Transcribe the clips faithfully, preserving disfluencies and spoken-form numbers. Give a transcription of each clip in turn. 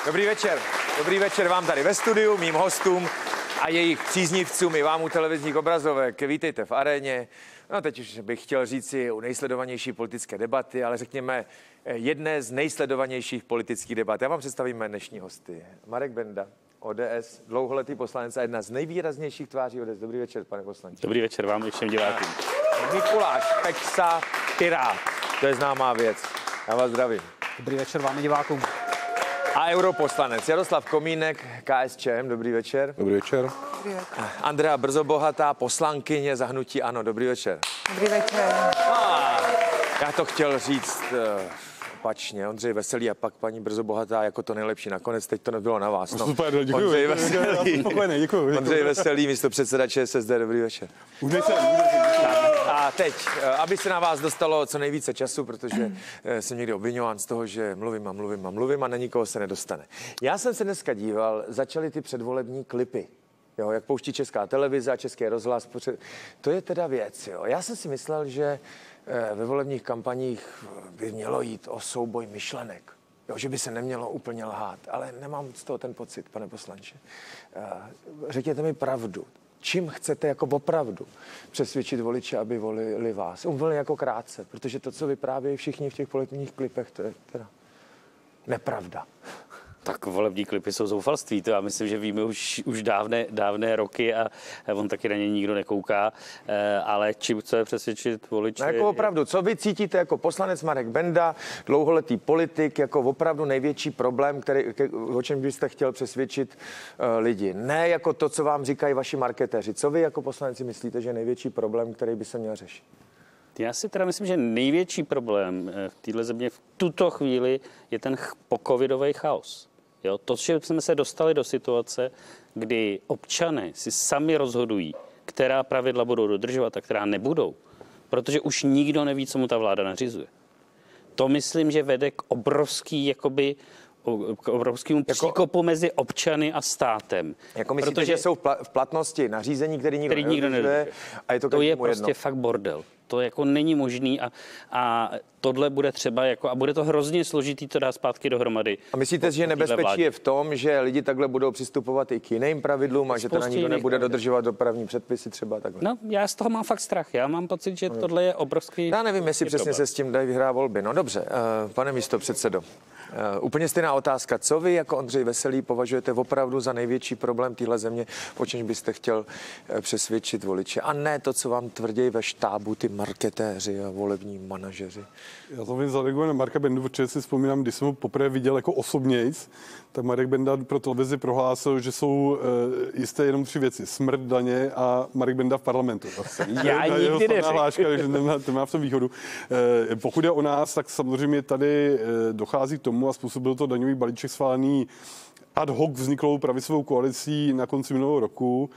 Dobrý večer. Dobrý večer vám tady ve studiu, mým hostům a jejich příznivcům i vám u televizních obrazovek. Vítejte v aréně. No teď už bych chtěl říci u nejsledovanější politické debaty, ale řekněme jedné z nejsledovanějších politických debat. Já vám představím mé dnešní hosty. Marek Benda, O D S, dlouholetý poslanec a jedna z nejvýraznějších tváří O D S. Dobrý večer, pane poslanče. Dobrý večer vám i všem divákům. Mikuláš Peksa, Pirát. To je známá věc. Já vás zdravím. Dobrý večer vám i divákům. A europoslanec Jaroslav Komínek, K S Č M. Dobrý večer. Dobrý večer. Andrea Brzobohatá, poslankyně za hnutí ANO. Dobrý večer. Dobrý večer. A já to chtěl říct uh, opačně. Ondřej Veselý a pak paní Brzobohatá jako to nejlepší. Nakonec teď to nebylo na vás. No. Super, děkuji. Ondřej Veselý, Spokojený, děkuji. Ondřej Veselý, místopředseda Č S S D. Dobrý večer. A teď, aby se na vás dostalo co nejvíce času, protože jsem někdy obviňován z toho, že mluvím a mluvím a mluvím a na nikoho se nedostane. Já jsem se dneska díval, začaly ty předvolební klipy. Jo, jak pouští Česká televize a Český rozhlas. To je teda věc. Jo. Já jsem si myslel, že ve volebních kampaních by mělo jít o souboj myšlenek. Jo, že by se nemělo úplně lhát, ale nemám z toho ten pocit, pane poslanče. Řekněte mi pravdu. Čím chcete jako opravdu přesvědčit voliče, aby volili vás? Úplně jako krátce, protože to, co vyprávějí všichni v těch volebních klipech, to je teda nepravda. Tak volební klipy jsou zoufalství, to já myslím, že víme už, už dávné, dávné roky a on taky na ně nikdo nekouká, ale čím chce přesvědčit voliče? No jako opravdu, co vy cítíte jako poslanec Marek Benda, dlouholetý politik, jako opravdu největší problém, který, o čem byste chtěl přesvědčit uh, lidi? Ne jako to, co vám říkají vaši marketéři. Co vy jako poslanci myslíte, že je největší problém, který by se měl řešit? Já si teda myslím, že největší problém v této země v tuto chvíli je ten pocovidový chaos. Jo, to, že jsme se dostali do situace, kdy občané si sami rozhodují, která pravidla budou dodržovat a která nebudou, protože už nikdo neví, co mu ta vláda nařizuje. To myslím, že vede k obrovský, jakoby, k obrovskému jako, příkopu mezi občany a státem. Jako myslíte, protože, že jsou v platnosti nařízení, které nikdo, který nikdo nedodržuje. A je to, to je prostě jedno. Fakt bordel. To jako není možný a, a tohle bude třeba jako, a bude to hrozně složitý to dát zpátky dohromady. A myslíte, že nebezpečí je v tom, že lidi takhle budou přistupovat i k jiným pravidlům a že teda nikdo nebude dodržovat dopravní předpisy třeba takhle? No, já z toho mám fakt strach. Já mám pocit, že tohle je obrovský... Já nevím, jestli přesně se s tím dají vyhrát volby. No dobře, uh, pane místopředsedo. Uh, úplně stejná otázka. Co vy jako Ondřej Veselý považujete opravdu za největší problém téhle země, o čemž byste chtěl uh, přesvědčit voliče? A ne to, co vám tvrdí ve štábu ty marketéři a volební manažeři. Já to vím zareaguji na Marka Bendu, protože si vzpomínám, když jsem ho poprvé viděl jako osobnějc, tak Marek Benda pro televizi prohlásil, že jsou uh, jisté jenom tři věci. Smrt, daně a Marek Benda v parlamentu. Já nikdy neřekl. Takže nemá, to má v tom výhodu. Uh, pokud je o nás, tak samozřejmě tady uh, dochází k tomu a způsobil to daňový balíček schválený ad hoc vzniklou pravicovou koalicí na konci minulého roku,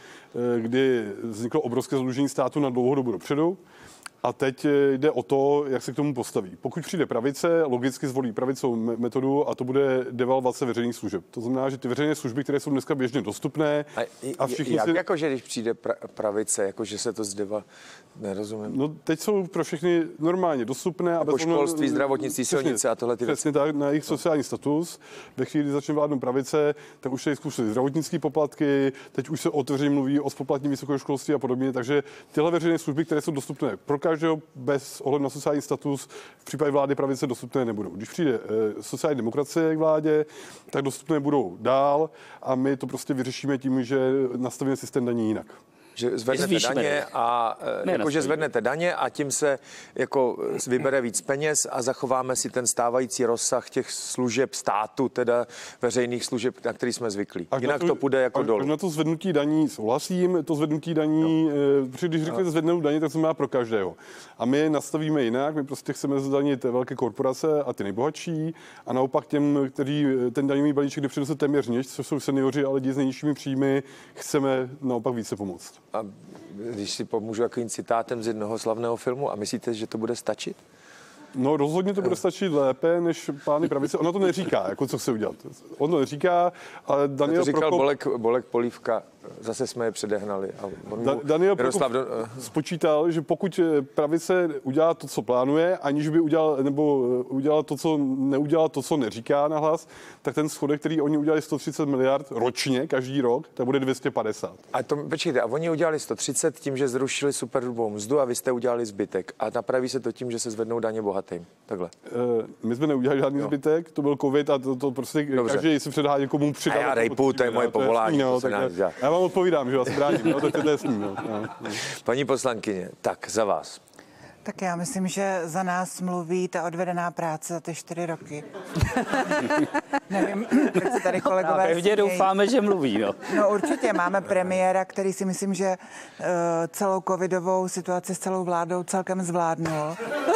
kdy vzniklo obrovské zadlužení státu na dlouhou dobu dopředu. A teď jde o to, jak se k tomu postaví. Pokud přijde pravice, logicky zvolí pravicovou metodu a to bude devalvace veřejných služeb. To znamená, že ty veřejné služby, které jsou dneska běžně dostupné a, a všichni jak si... jako, že když přijde pra, pravice, jako že se to zdeva, nerozumím. No teď jsou pro všechny normálně dostupné. Jako a bez školství, ono... zdravotnictví, silnice a tohle ty věci. Přesně tak, na jejich sociální status. Ve chvíli, kdy začne vládnout pravice, tak už se zkusili zdravotnické poplatky, teď už se otevřeně mluví o spoplatnění vysokého školství a podobně, takže tyhle veřejné služby, které jsou dostupné pro každého bez ohledu na sociální status, v případě vlády pravice dostupné nebudou. Když přijde e, sociální demokracie k vládě, tak dostupné budou dál a my to prostě vyřešíme tím, že nastavíme systém daní jinak. Že zvednete daně a ne, jako, že zvednete daně a tím se jako vybere víc peněz a zachováme si ten stávající rozsah těch služeb státu, teda veřejných služeb, na který jsme zvyklí. A jinak to, to půjde jako dolů. Na to zvednutí daní souhlasím, to zvednutí daní, no. Protože když řeknete zvednout daně, tak to má pro každého. A my nastavíme jinak, my prostě chceme zdanit velké korporace a ty nejbohatší a naopak těm, kteří ten daňový balíček nepřinese téměř nic, což jsou seniori, ale lidi s nejnižšími příjmy, chceme naopak více pomoct. A když si pomůžu takovým citátem z jednoho slavného filmu, a myslíte, že to bude stačit? No rozhodně to bude stačit lépe, než pány pravice. Ona to neříká, jako co chce udělat. On to neříká, ale Daniel to říkal Prokop... Bolek, Bolek Polívka zase jsme je předehnali. A on Da, mu, Daniel Miroslav, Prokop spočítal, že pokud pravice udělá to, co plánuje, aniž by udělal, nebo udělal to, co neudělal, to, co neříká nahlas, tak ten schodek, který oni udělali sto třicet miliard ročně, každý rok, tak bude dvě stě padesát. A to, počkejte, a oni udělali sto třicet tím, že zrušili superhrubou mzdu a vy jste udělali zbytek. A napraví se to tím, že se zvednou daně bohatým. Takhle. E, my jsme neudělali žádný jo. zbytek, to byl covid a to, to prostě Dobře. každý si předhá někomu předá. A já rejpu, to je moje povolání. No, tak já, já vám odpovídám, že vás bráním, no, tak to je jasný. No, no, no. Paní poslankyně, tak za vás. Tak já myslím, že za nás mluví ta odvedená práce za ty čtyři roky. Nevím, proč se tady kolegové Pevně smějí. doufáme, že mluví. No. No určitě, máme premiéra, který si myslím, že uh, celou covidovou situaci s celou vládou celkem zvládnul.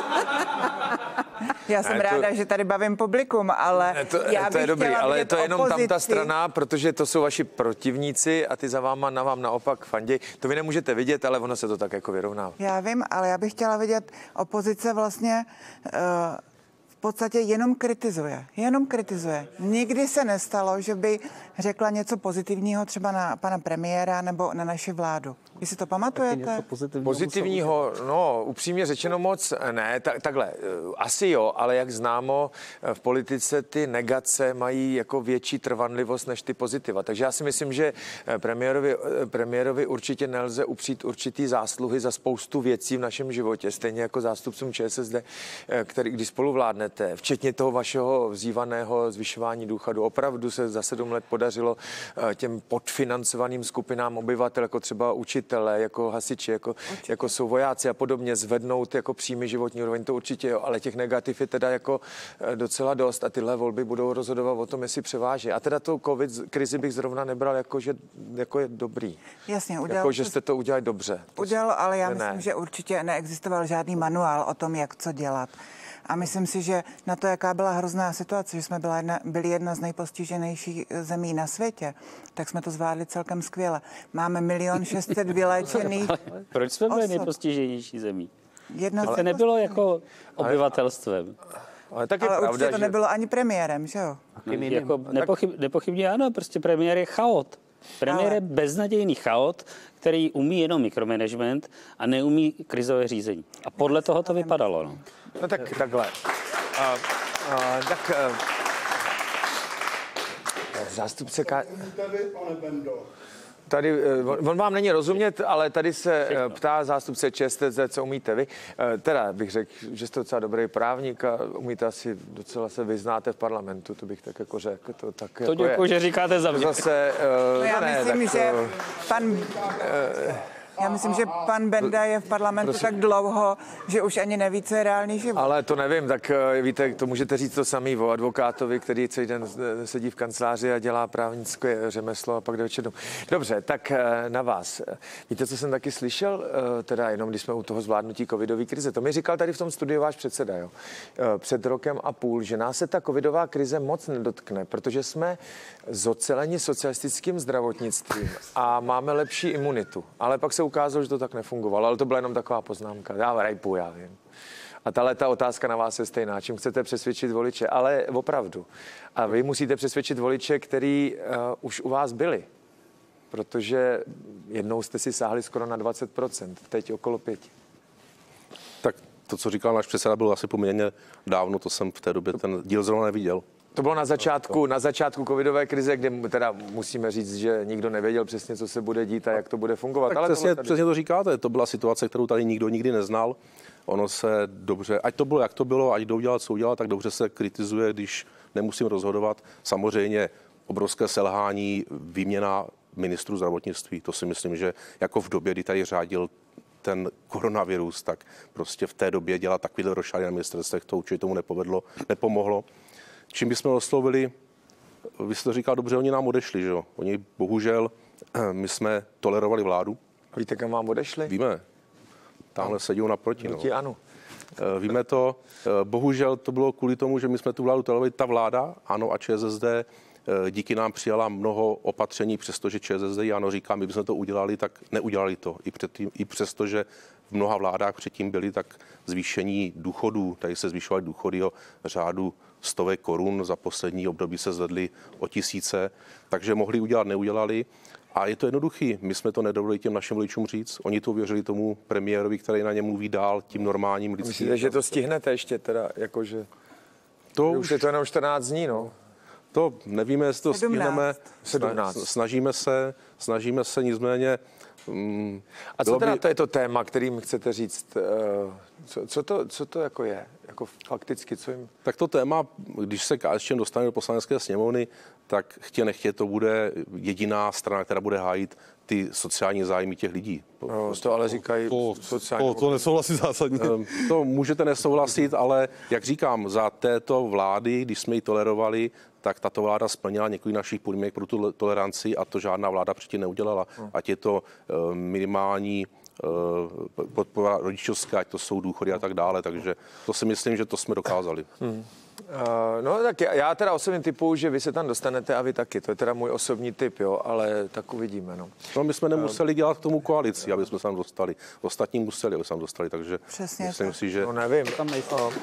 Já jsem Ne, to- ráda, že tady bavím publikum, ale Ne, to, já to je bych dobrý, chtěla ale vidět to je jenom tam ta opozici. strana, protože to jsou vaši protivníci a ty za váma na vám naopak fanděj. To vy nemůžete vidět, ale ono se to tak jako vyrovná. Já vím, ale já bych chtěla vidět, opozice vlastně uh, v podstatě jenom kritizuje. Jenom kritizuje. Nikdy se nestalo, že by řekla něco pozitivního třeba na pana premiéra nebo na naši vládu. Vy si to pamatujete? Pozitivního, no, upřímně řečeno moc ne, tak, takhle, eh, asi jo, ale jak známo, eh, v politice ty negace mají jako větší trvanlivost než ty pozitiva. Takže já si myslím, že eh, premiérovi, eh, premiérovi určitě nelze upřít určitý zásluhy za spoustu věcí v našem životě, stejně jako zástupcům ČSSD, eh, který, když spolu vládnete, včetně toho vašeho vzývaného zvyšování důchodu. Opravdu se za sedm let podařilo eh, těm podfinancovaným skupinám obyvatel, jako třeba učitelé, jako hasiči, jako, jako jsou vojáci a podobně, zvednout jako příjmy životní úroveň, to určitě jo, ale těch negativ je teda jako eh, docela dost a tyhle volby budou rozhodovat o tom, jestli převáží. A teda tu covid krizi bych zrovna nebral jako, že jako je dobrý. Jasně, udělal. Jako, že jste to udělali dobře. To Udělal, ale já ne. myslím, že určitě neexistoval žádný manuál o tom, jak co dělat. A myslím si, že na to, jaká byla hrozná situace, že jsme byla jedna, byli jedna z nejpostiženějších zemí na světě, tak jsme to zvládli celkem skvěle. Máme milion šestset vyléčených. Proč jsme byli osob. nejpostiženější zemí? Jedna To z nebylo jako obyvatelstvem. Ale tak je Ale pravda, určitě to že... nebylo ani premiérem, že jo? Jako nepochyb, nepochybně ano, prostě premiér je chaot. Premiér Ale- je beznadějný chaot, který umí jenom mikromanagement a neumí krizové řízení. A podle toho to vypadalo. No. No tak takhle. A, a, tak... A, zástupce... Ka... Tady, eh, on on vám není rozumět, ale tady se eh, ptá zástupce ČSSD, co umíte vy. Eh, Teda bych řekl, že jste docela dobrý právník a umíte asi docela se vyznáte v parlamentu, to bych tak jako řekl. To, tak To jako děkuji, je. že říkáte za mě. Zase, eh, No já ne, myslím, tak, že eh, pan... Já myslím, že pan Benda je v parlamentu Prosím. tak dlouho, že už ani neví, co je reálný život. Ale to nevím, tak eh, víte, to můžete říct to samý o advokátovi, který celý den eh, sedí v kanceláři a dělá právnické řemeslo a pak jde večer domů. Dobře, tak eh, na vás. Víte, co jsem taky slyšel, eh, teda jenom když jsme u toho zvládnutí covidové krize, to mi říkal tady v tom studiu váš předseda, jo, eh, před rokem a půl, že nás se ta covidová krize moc nedotkne, protože jsme zoceleni socialistickým zdravotnictvím a máme lepší imunitu. Ale pak se ukázalo, že to tak nefungovalo, ale to byla jenom taková poznámka. Já rajpu, já vím. A tahle ta otázka na vás je stejná. Čím chcete přesvědčit voliče? Ale opravdu. A vy musíte přesvědčit voliče, který uh, už u vás byli. Protože jednou jste si sáhli skoro na dvacet procent, teď okolo pěti. Tak to, co říkal náš předseda, bylo asi poměrně dávno, to jsem v té době ten díl zrovna neviděl. To bylo na začátku, na začátku covidové krize, kde teda musíme říct, že nikdo nevěděl přesně, co se bude dít a jak to bude fungovat. Tak Ale přesně, tady... přesně to říkáte, to byla situace, kterou tady nikdo nikdy neznal. Ono se dobře, ať to bylo, jak to bylo, ať kdo udělal, co udělal, tak dobře se kritizuje, když nemusím rozhodovat. Samozřejmě obrovské selhání, výměna ministrů zdravotnictví, to si myslím, že jako v době, kdy tady řádil ten koronavirus, tak prostě v té době dělat takovýhle rošády na ministerstvech, to určitě tomu nepovedlo, nepomohlo. Čím bychom oslovili, vy jste to říkal dobře, oni nám odešli, že jo. Oni bohužel, my jsme tolerovali vládu. Víte, kam vám odešli? Víme, tamhle sedí naproti. No. Ano. Víme to, bohužel to bylo kvůli tomu, že my jsme tu vládu tolerovali. Ta vláda, ANO a ČSSD, díky nám přijala mnoho opatření, přestože ČSSD i ANO říká, my bychom to udělali, tak neudělali to. I, předtím, i přesto, že v mnoha vládách předtím byly tak zvýšení důchodů, tady se zvyšovaly důchody o řádu stovek korun, za poslední období se zvedly o tisíce, takže mohli udělat, neudělali. A je to jednoduchý. My jsme to nedovolili těm našim voličům říct. Oni to uvěřili tomu premiérovi, který na ně mluví dál tím normálním lidským. Myslíte, že to stihnete ještě teda, jakože... To už je to jenom čtrnáct dní, no. To nevíme, jestli to stihneme. sedmnáct. Snažíme se, snažíme se nicméně. Mm, A co teda by... to je to téma, kterým chcete říct, uh, co, co, to, co to jako je? Jako fakticky, co jim... Tak to téma, když se K S Č M dostane do poslanecké sněmovny, tak chtě nechtě to bude jediná strana, která bude hájit ty sociální zájmy těch lidí. No, to ale říkají to, sociální... To, to nesouhlasí zásadně. To můžete nesouhlasit, ale jak říkám, za této vlády, když jsme ji tolerovali, tak tato vláda splnila několik našich podmínek pro tu toleranci a to žádná vláda předtím neudělala. Hmm. Ať je to uh, minimální uh, podpora rodičovská, ať to jsou důchody a tak dále. Takže to si myslím, že to jsme dokázali. Hmm. Uh, no tak já teda osobně typuju, že vy se tam dostanete a vy taky. To je teda můj osobní typ, jo, ale tak uvidíme, no. No my jsme nemuseli dělat k tomu koalici, aby jsme se tam dostali. Ostatní museli, aby se tam dostali, takže přesně myslím tak. si, že... No nevím. Tam uh,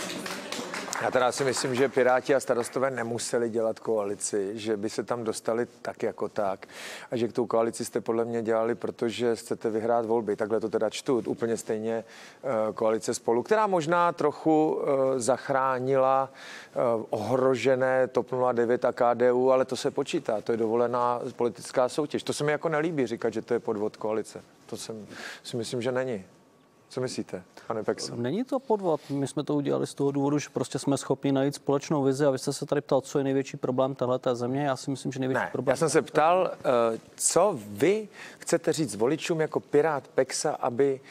Já teda si myslím, že Piráti a Starostové nemuseli dělat koalici, že by se tam dostali tak jako tak a že k tou koalici jste podle mě dělali, protože chcete vyhrát volby. Takhle to teda čtu. Úplně stejně uh, koalice Spolu, která možná trochu uh, zachránila uh, ohrožené T O P nula devět a K D U, ale to se počítá. To je dovolená politická soutěž. To se mi jako nelíbí říkat, že to je podvod koalice. To jsem, si myslím, že není. Co myslíte, pane Pekso? Není to podvod. My jsme to udělali z toho důvodu, že prostě jsme schopni najít společnou vizi a vy jste se tady ptal, co je největší problém téhleté země. Já si myslím, že největší ne, problém... Já jsem se ptal, co vy chcete říct voličům jako Pirát Peksa, aby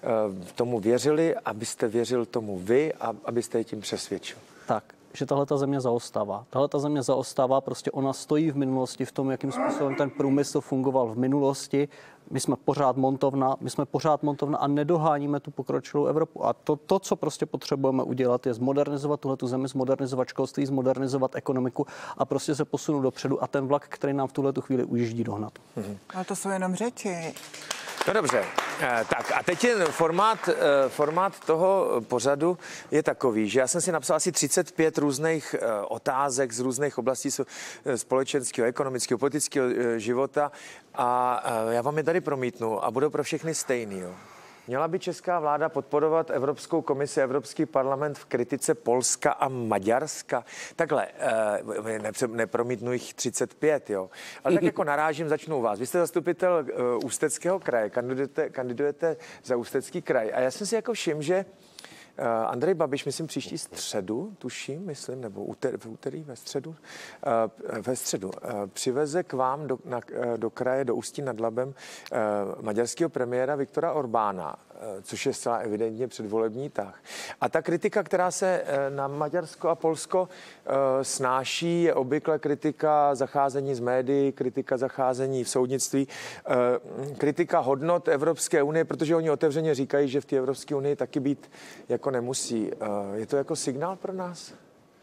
tomu věřili, abyste věřil tomu vy a abyste je tím přesvědčil. Tak, že tahle ta země zaostává. Tahle ta země zaostává, prostě ona stojí v minulosti v tom, jakým způsobem ten průmysl fungoval v minulosti. My jsme pořád montovna, my jsme pořád montovna a nedoháníme tu pokročilou Evropu. A to, to, co prostě potřebujeme udělat, je zmodernizovat tuhletu zemi, zmodernizovat školství, zmodernizovat ekonomiku a prostě se posunout dopředu a ten vlak, který nám v tuhletu chvíli ujíždí, dohnat. Mhm. Ale to jsou jenom řeči. No dobře, tak a teď je formát, formát toho pořadu je takový, že já jsem si napsal asi třicet pět různých otázek z různých oblastí společenského, ekonomického, politického života a já vám je tady promítnu a budou pro všechny stejný. Jo. Měla by česká vláda podporovat Evropskou komisi, Evropský parlament v kritice Polska a Maďarska? Takhle, eh, nepromítnu jich třicet pět, jo. Ale tak jako narážím, začnu u vás. Vy jste zastupitel uh, Ústeckého kraje, kandidujete, kandidujete za Ústecký kraj. A já jsem si jako všiml, že Uh, Andrej Babiš, myslím, příští středu, tuším, myslím, nebo úter, v úterý, ve středu, uh, ve středu, uh, přiveze k vám do, na, uh, do kraje, do Ústí nad Labem uh, maďarského premiéra Viktora Orbána, uh, což je zcela evidentně předvolební tah. A ta kritika, která se uh, na Maďarsko a Polsko uh, snáší, je obvykle kritika zacházení z médií, kritika zacházení v soudnictví, uh, kritika hodnot Evropské unie, protože oni otevřeně říkají, že v té Evropské unii taky být jako nemusí. Je to jako signál pro nás?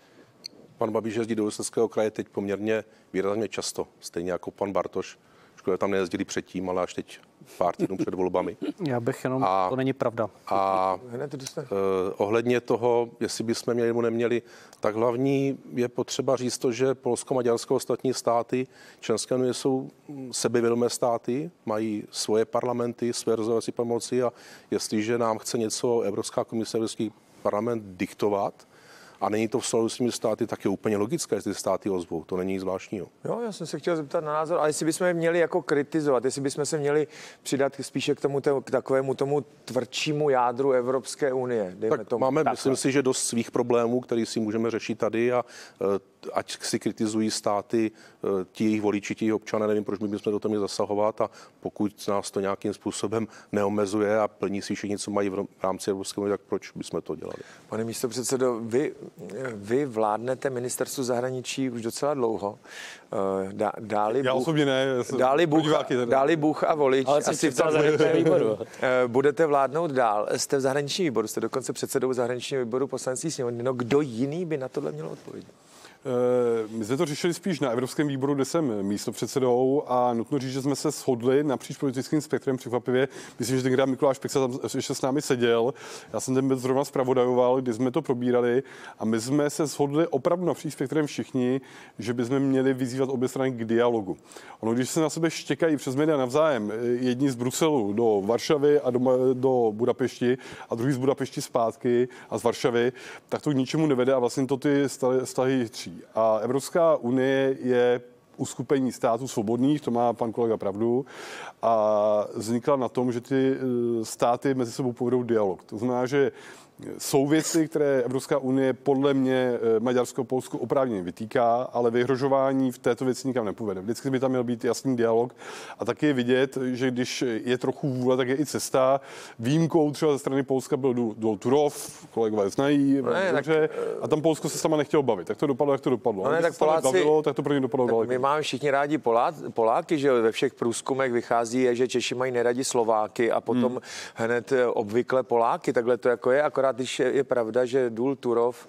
Pan Babiš jezdí do Ústeckého kraje teď poměrně výrazně často, stejně jako pan Bartoš. Škoda, tam nejezdili předtím, ale až teď pár týdnů před volbami. Já bych jenom, a, to není pravda. A eh, ohledně toho, jestli bychom měli nebo neměli, tak hlavní je potřeba říct to, že Polsko, Maďarsko, ostatní státy členské unie jsou sebevědomé státy, mají svoje parlamenty, své rozhodovací pomoci a jestliže nám chce něco Evropská komise, Evropský parlament diktovat, a není to v souladu s těmi státy, tak je úplně logické, jestli státy ozvou. To není nic zvláštního. Jo, já jsem se chtěl zeptat na názor, ale jestli bychom je měli jako kritizovat, jestli bychom se měli přidat spíše k tomu k takovému tomu tvrdšímu jádru Evropské unie. Tak tomu, máme, takhle. Myslím si, že dost svých problémů, který si můžeme řešit tady a ať si kritizují státy, ti jejich voliči, ti jejich občané, nevím, proč my bychom do toho měli zasahovat a pokud nás to nějakým způsobem neomezuje a plní si všichni, co mají v rámci Evropské unie, tak proč bychom to dělali? Pane místopředsedo, vy, vy vládnete ministerstvu zahraničí už docela dlouho. Dá, dáli Já Bůh, osobně ne. Dáli Bůh, dáli Bůh a volič. Ale asi v zahraničním výboru. Budete vládnout dál. Jste v zahraničním výboru, jste dokonce předsedou zahraničního výboru poslaneckých sněmovny. No kdo jiný by na tohle měl odpovědět? My jsme to řešili spíš na Evropském výboru, kde jsem místopředsedou, a nutno říct, že jsme se shodli napříč politickým spektrem překvapivě. Myslím, že tenkrát Mikuláš Peksa tam ještě s námi seděl. Já jsem ten zrovna zpravodajoval, kdy jsme to probírali, a my jsme se shodli opravdu napříč spektrem všichni, že bychom měli vyzývat obě strany k dialogu. Ono, když se na sebe štěkají přes média navzájem, jedni z Bruselu do Varšavy a do, do Budapešti a druhý z Budapešti zpátky a z Varšavy, tak to k ničemu nevede a vlastně to ty vztahy tří. A Evropská unie je uskupení států svobodných, to má pan kolega pravdu, a vznikla na tom, že ty státy mezi sebou povedou dialog. To znamená, že jsou věci, které Evropská unie podle mě Maďarsko, Polsku oprávněně vytýká, ale vyhrožování v této věci nikam nepovede. Vždycky by tam měl být jasný dialog a taky je vidět, že když je trochu vůle, tak je i cesta. Výjimkou třeba ze strany Polska byl důl Turów, kolegové znají, ne, dobře, tak, a tam Polsko se sama nechtělo bavit. Tak to dopadlo, jak to dopadlo. No ne, tak se Poláci, bavilo, tak to pro ně dopadlo daleko. My máme všichni rádi Polá, Poláky, že ve všech průzkumech vychází, je, že Češi mají neradi Slováky a potom hmm. hned obvykle Poláky. Takhle to jako je, akorát když je, je pravda, že důl Turów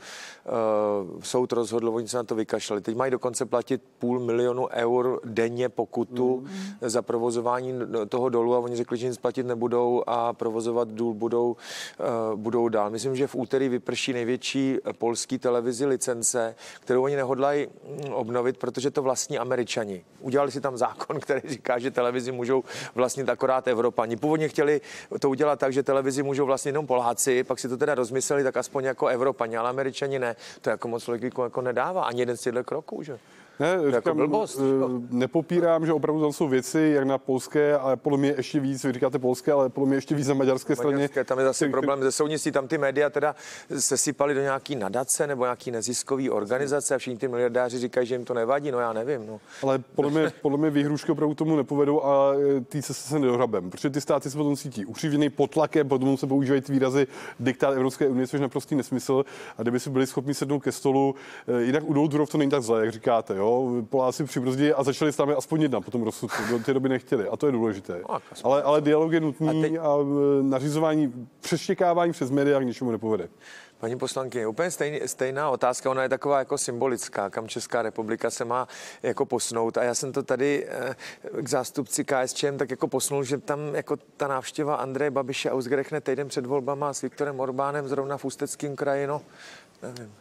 uh, soud rozhodl, oni se na to vykašlali. Teď mají dokonce platit půl milionu eur denně pokutu mm. za provozování toho dolu a oni řekli, že nic platit nebudou a provozovat důl budou, uh, budou dál. Myslím, že v úterý vyprší největší polský televizi licence, kterou oni nehodlají obnovit, protože to vlastní Američani. Udělali si tam zákon, který říká, že televizi můžou vlastnit akorát Evropani. Původně chtěli to udělat tak, že televizi můžou vlastnit jenom Poláci, pak si to teda rozmysleli tak aspoň jako Evropani, ale Američani ne. To jako moc logiku jako nedává ani jeden z těchto kroků, že? Ne, to říkám, jako blbost. Nepopírám, že opravdu tam jsou věci, jak na polské, ale podle mě ještě víc, vy říkáte polské, ale podle mě ještě víc na maďarské straně. Maďarské, tam je zase problém ze soudnictví, tam ty média teda sesypaly do nějaký nadace nebo nějaký neziskový organizace a všichni ty miliardáři říkají, že jim to nevadí, no já nevím. No. Ale podle mě, podle mě výhrušky opravdu tomu nepovedou a ty se se nedohrabem, protože ty státy se potom cítí ukřivděný pod tlakem, potom se používají ty výrazy diktát Evropské unie, což je naprostý nesmysl, a kdyby si byli schopni sednout ke stolu, jinak u Turów to není tak zlé, jak říkáte, jo. Poláci přibrzdili a začali s námi aspoň jednat po tom rozsudku. Do té doby nechtěli a to je důležité. Ale, ale dialog je nutný a, teď... a nařizování, přeštěkávání přes média k ničemu nepovede. Paní poslankyně, úplně stejný, stejná otázka, ona je taková jako symbolická, kam Česká republika se má jako posunout. A já jsem to tady k zástupci K S Č M tak jako posunul, že tam jako ta návštěva Andreje Babiše ausgerechne týden před volbama s Viktorem Orbánem zrovna v Ústeckém kraji, no, nevím.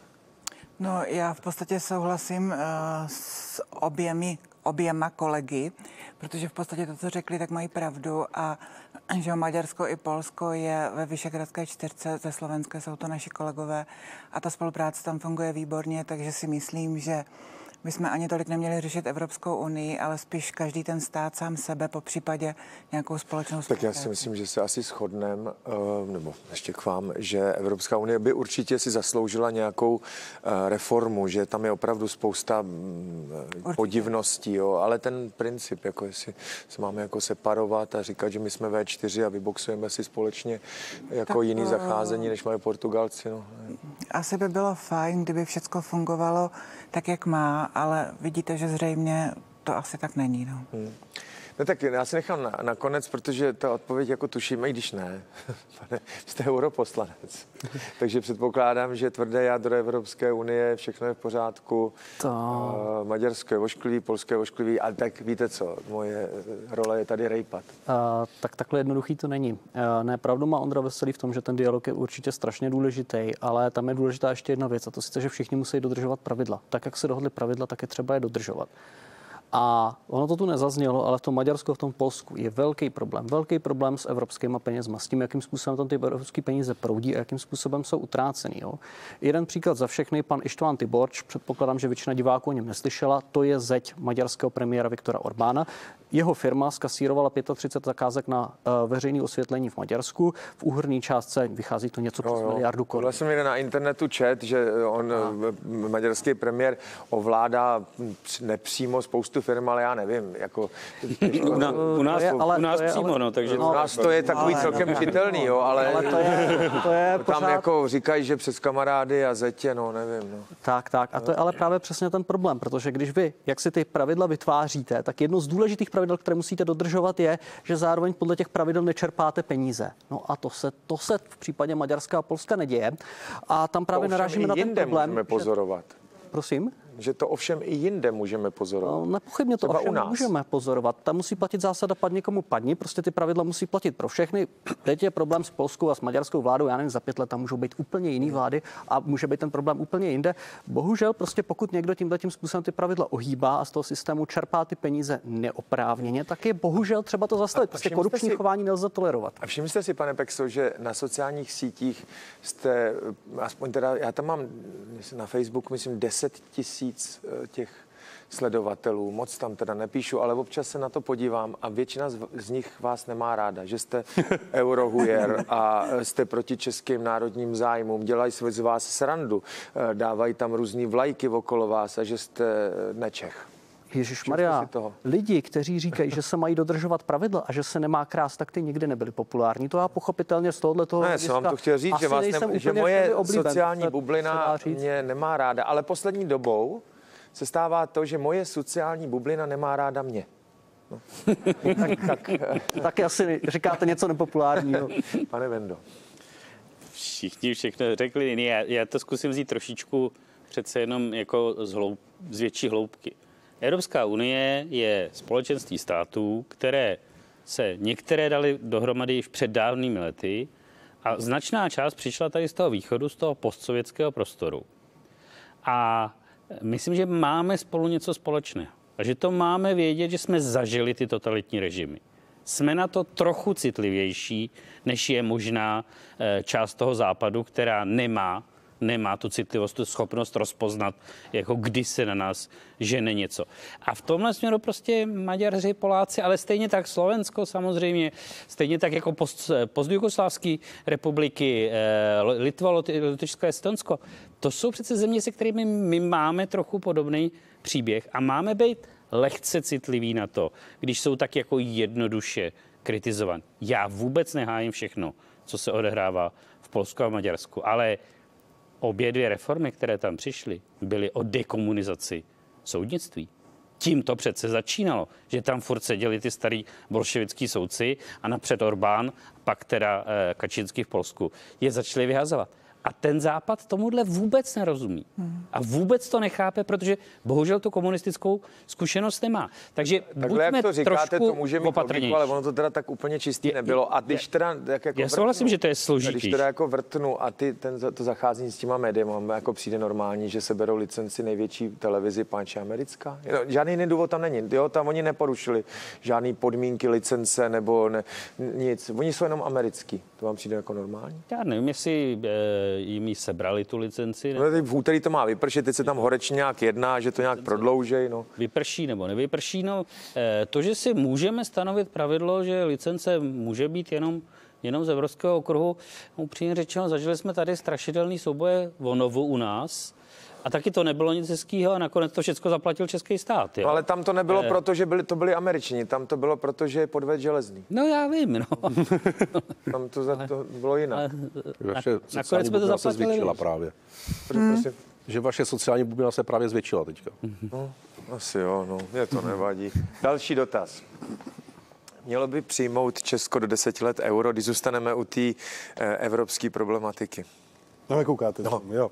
No, já v podstatě souhlasím uh, s oběmi, oběma kolegy, protože v podstatě to, co řekli, tak mají pravdu a že Maďarsko i Polsko je ve Vyšehradské čtyřce, ze Slovenska jsou to naši kolegové a ta spolupráce tam funguje výborně, takže si myslím, že my jsme ani tolik neměli řešit Evropskou unii, ale spíš každý ten stát sám sebe, po případě nějakou společnou spolupráci. Tak já si myslím, že se asi shodneme, nebo ještě k vám, že Evropská unie by určitě si zasloužila nějakou reformu, že tam je opravdu spousta určitě. podivností, jo, ale ten princip, jako jestli se máme jako separovat a říkat, že my jsme vé čtyři a vyboxujeme si společně jako tak, jiný zacházení, než mají Portugalci. No. Asi by bylo fajn, kdyby všechno fungovalo tak, jak má, ale vidíte, že zřejmě to asi tak není. No, hmm. no tak já si nechám na, na konec, protože ta odpověď jako tušíme, i když ne. Pane, jste europoslanec. Takže předpokládám, že tvrdé jádro Evropské unie, všechno je v pořádku. To... Uh, Maďarsko je ošklivý, Polsko je ošklivý, ale tak víte co, moje role je tady rejpat. Uh, tak takhle jednoduchý to není. Uh, ne, pravdu má Ondra Veselý v tom, že ten dialog je určitě strašně důležitý, ale tam je důležitá ještě jedna věc, a to sice, že všichni musí dodržovat pravidla. Tak, jak se dohodli pravidla, tak je třeba je dodržovat. A ono to tu nezaznělo, ale v tom Maďarsku, v tom Polsku je velký problém. Velký problém s evropskými penězma, s tím, jakým způsobem tam ty evropské peníze proudí a jakým způsobem jsou utrácený. Jo. Jeden příklad za všechny, pan István Tiborč, předpokládám, že většina diváků o něm neslyšela, to je zeď maďarského premiéra Viktora Orbána. Jeho firma skasírovala třicet pět zakázek na uh, veřejné osvětlení v Maďarsku. V úhrné částce vychází to něco přes miliardu korun. Já jsem někde na internetu čet, že on, a. maďarský premiér, ovládá nepřímo spoustu firm, ale já nevím. Jako, u, na, u nás, je, ale, u nás přímo, ale, no, takže... No, u nás to je takový ale, celkem no, čitelný, jo, ale, ale to je, to je tam pořád... jako říkají, že přes kamarády a zetě, no, nevím. No. Tak, tak. A to je ale právě přesně ten problém, protože když vy, jak si ty pravidla vytváříte, tak jedno z důležitých pravidel, které musíte dodržovat, je, že zároveň podle těch pravidel nečerpáte peníze. No a to se, to se v případě Maďarska a Polska neděje. A tam právě narážíme na ten problém. Můžeme pozorovat. Že... Prosím? že to ovšem i jinde můžeme pozorovat. No, nepochybně to Třeba ovšem u nás. můžeme pozorovat. Tam musí platit zásada padni komu padni, prostě ty pravidla musí platit pro všechny. Teď je problém s polskou a s maďarskou vládou, já nevím, za pět let tam můžou být úplně jiný vlády a může být ten problém úplně jinde. Bohužel prostě pokud někdo tímhle tím způsobem ty pravidla ohýbá a z toho systému čerpá ty peníze neoprávněně, tak je bohužel třeba to zastavit. Prostě korupční si, chování nelze tolerovat. A všimli jste si, pane Pekso, že na sociálních sítích jste, aspoň teda, já tam mám na Facebooku, myslím, deset tisíc těch sledovatelů, moc tam teda nepíšu, ale občas se na to podívám a většina z, z nich vás nemá ráda, že jste eurohujer a jste proti českým národním zájmům, dělají z vás srandu, dávají tam různý vlajky okolo vás a že jste nečech. Ježišmarja, lidi, kteří říkají, že se mají dodržovat pravidla a že se nemá krást, tak ty nikdy nebyli populární. To já pochopitelně z tohohle toho. Ne, jsem vám to chtěl říct, že, vás ne, že moje sociální bublina mě nemá ráda, ale poslední dobou se stává to, že moje sociální bublina nemá ráda mě. No. tak, tak, taky asi říkáte něco nepopulárního. Pane Vendo. Všichni všechno řekli. Já, já to zkusím vzít trošičku přece jenom jako z, hloub, z větší hloubky. Evropská unie je společenství států, které se některé dali dohromady již před dávnými lety a značná část přišla tady z toho východu, z toho postsovětského prostoru. A myslím, že máme spolu něco společného. A že to máme vědět, že jsme zažili ty totalitní režimy. Jsme na to trochu citlivější, než je možná část toho západu, která nemá nemá tu citlivost, tu schopnost rozpoznat, jako kdy se na nás žene něco. A v tomhle směru prostě Maďaři, Poláci, ale stejně tak Slovensko samozřejmě, stejně tak jako post, postjugoslávské republiky, Litva, Lotyšsko, Estonsko. To jsou přece země, se kterými my máme trochu podobný příběh a máme být lehce citliví na to, když jsou tak jako jednoduše kritizovaní. Já vůbec nehájím všechno, co se odehrává v Polsku a v Maďarsku, ale obě dvě reformy, které tam přišly, byly o dekomunizaci soudnictví. Tím to přece začínalo, že tam furt seděli ty starý bolševický soudci a napřed Orbán, pak teda e, Kačinský v Polsku, je začali vyhazovat. A ten Západ tomuhle vůbec nerozumí. A vůbec to nechápe, protože bohužel tu komunistickou zkušenost nemá. Takže takhle, jak to říkáte, to může mít logiku, ale ono to teda tak úplně čistý je, nebylo. A když teda jak jako já souhlasím, že to je složitý. Když teda jako vrtnu a ty, ten, to zacházení s těma médii, mám jako přijde normální, že se berou licenci největší televizi Páče Americká. No, žádný jiný důvod tam není. Jo, tam oni neporušili žádný podmínky licence nebo ne, nic. Oni jsou jenom americký. To vám přijde jako normální? Já nevím, jestli e, jim sebrali tu licenci. No, v úterý to má vypršet, teď se tam horečně nějak jedná, že to nějak prodloužej. No. Vyprší nebo nevyprší. No, e, to, že si můžeme stanovit pravidlo, že licence může být jenom, jenom z evropského okruhu, upřímně řečeno, zažili jsme tady strašidelný souboje o Novu u nás. A taky to nebylo nic hezkého a nakonec to všechno zaplatil český stát. Jo. No, ale tam to nebylo eh. proto, že byli, to byli Američani, tam to bylo proto, že je podved železný. No já vím, no. Tam to, za to bylo jinak. Vaše sociální bublina se zvětšila právě. Hmm. Že vaše sociální bublina se právě zvětšila teďka. No, asi jo, no, mě to nevadí. Další dotaz. Mělo by přijmout Česko do deseti let euro, když zůstaneme u té eh, evropské problematiky? No, jak koukáte. No. Jo.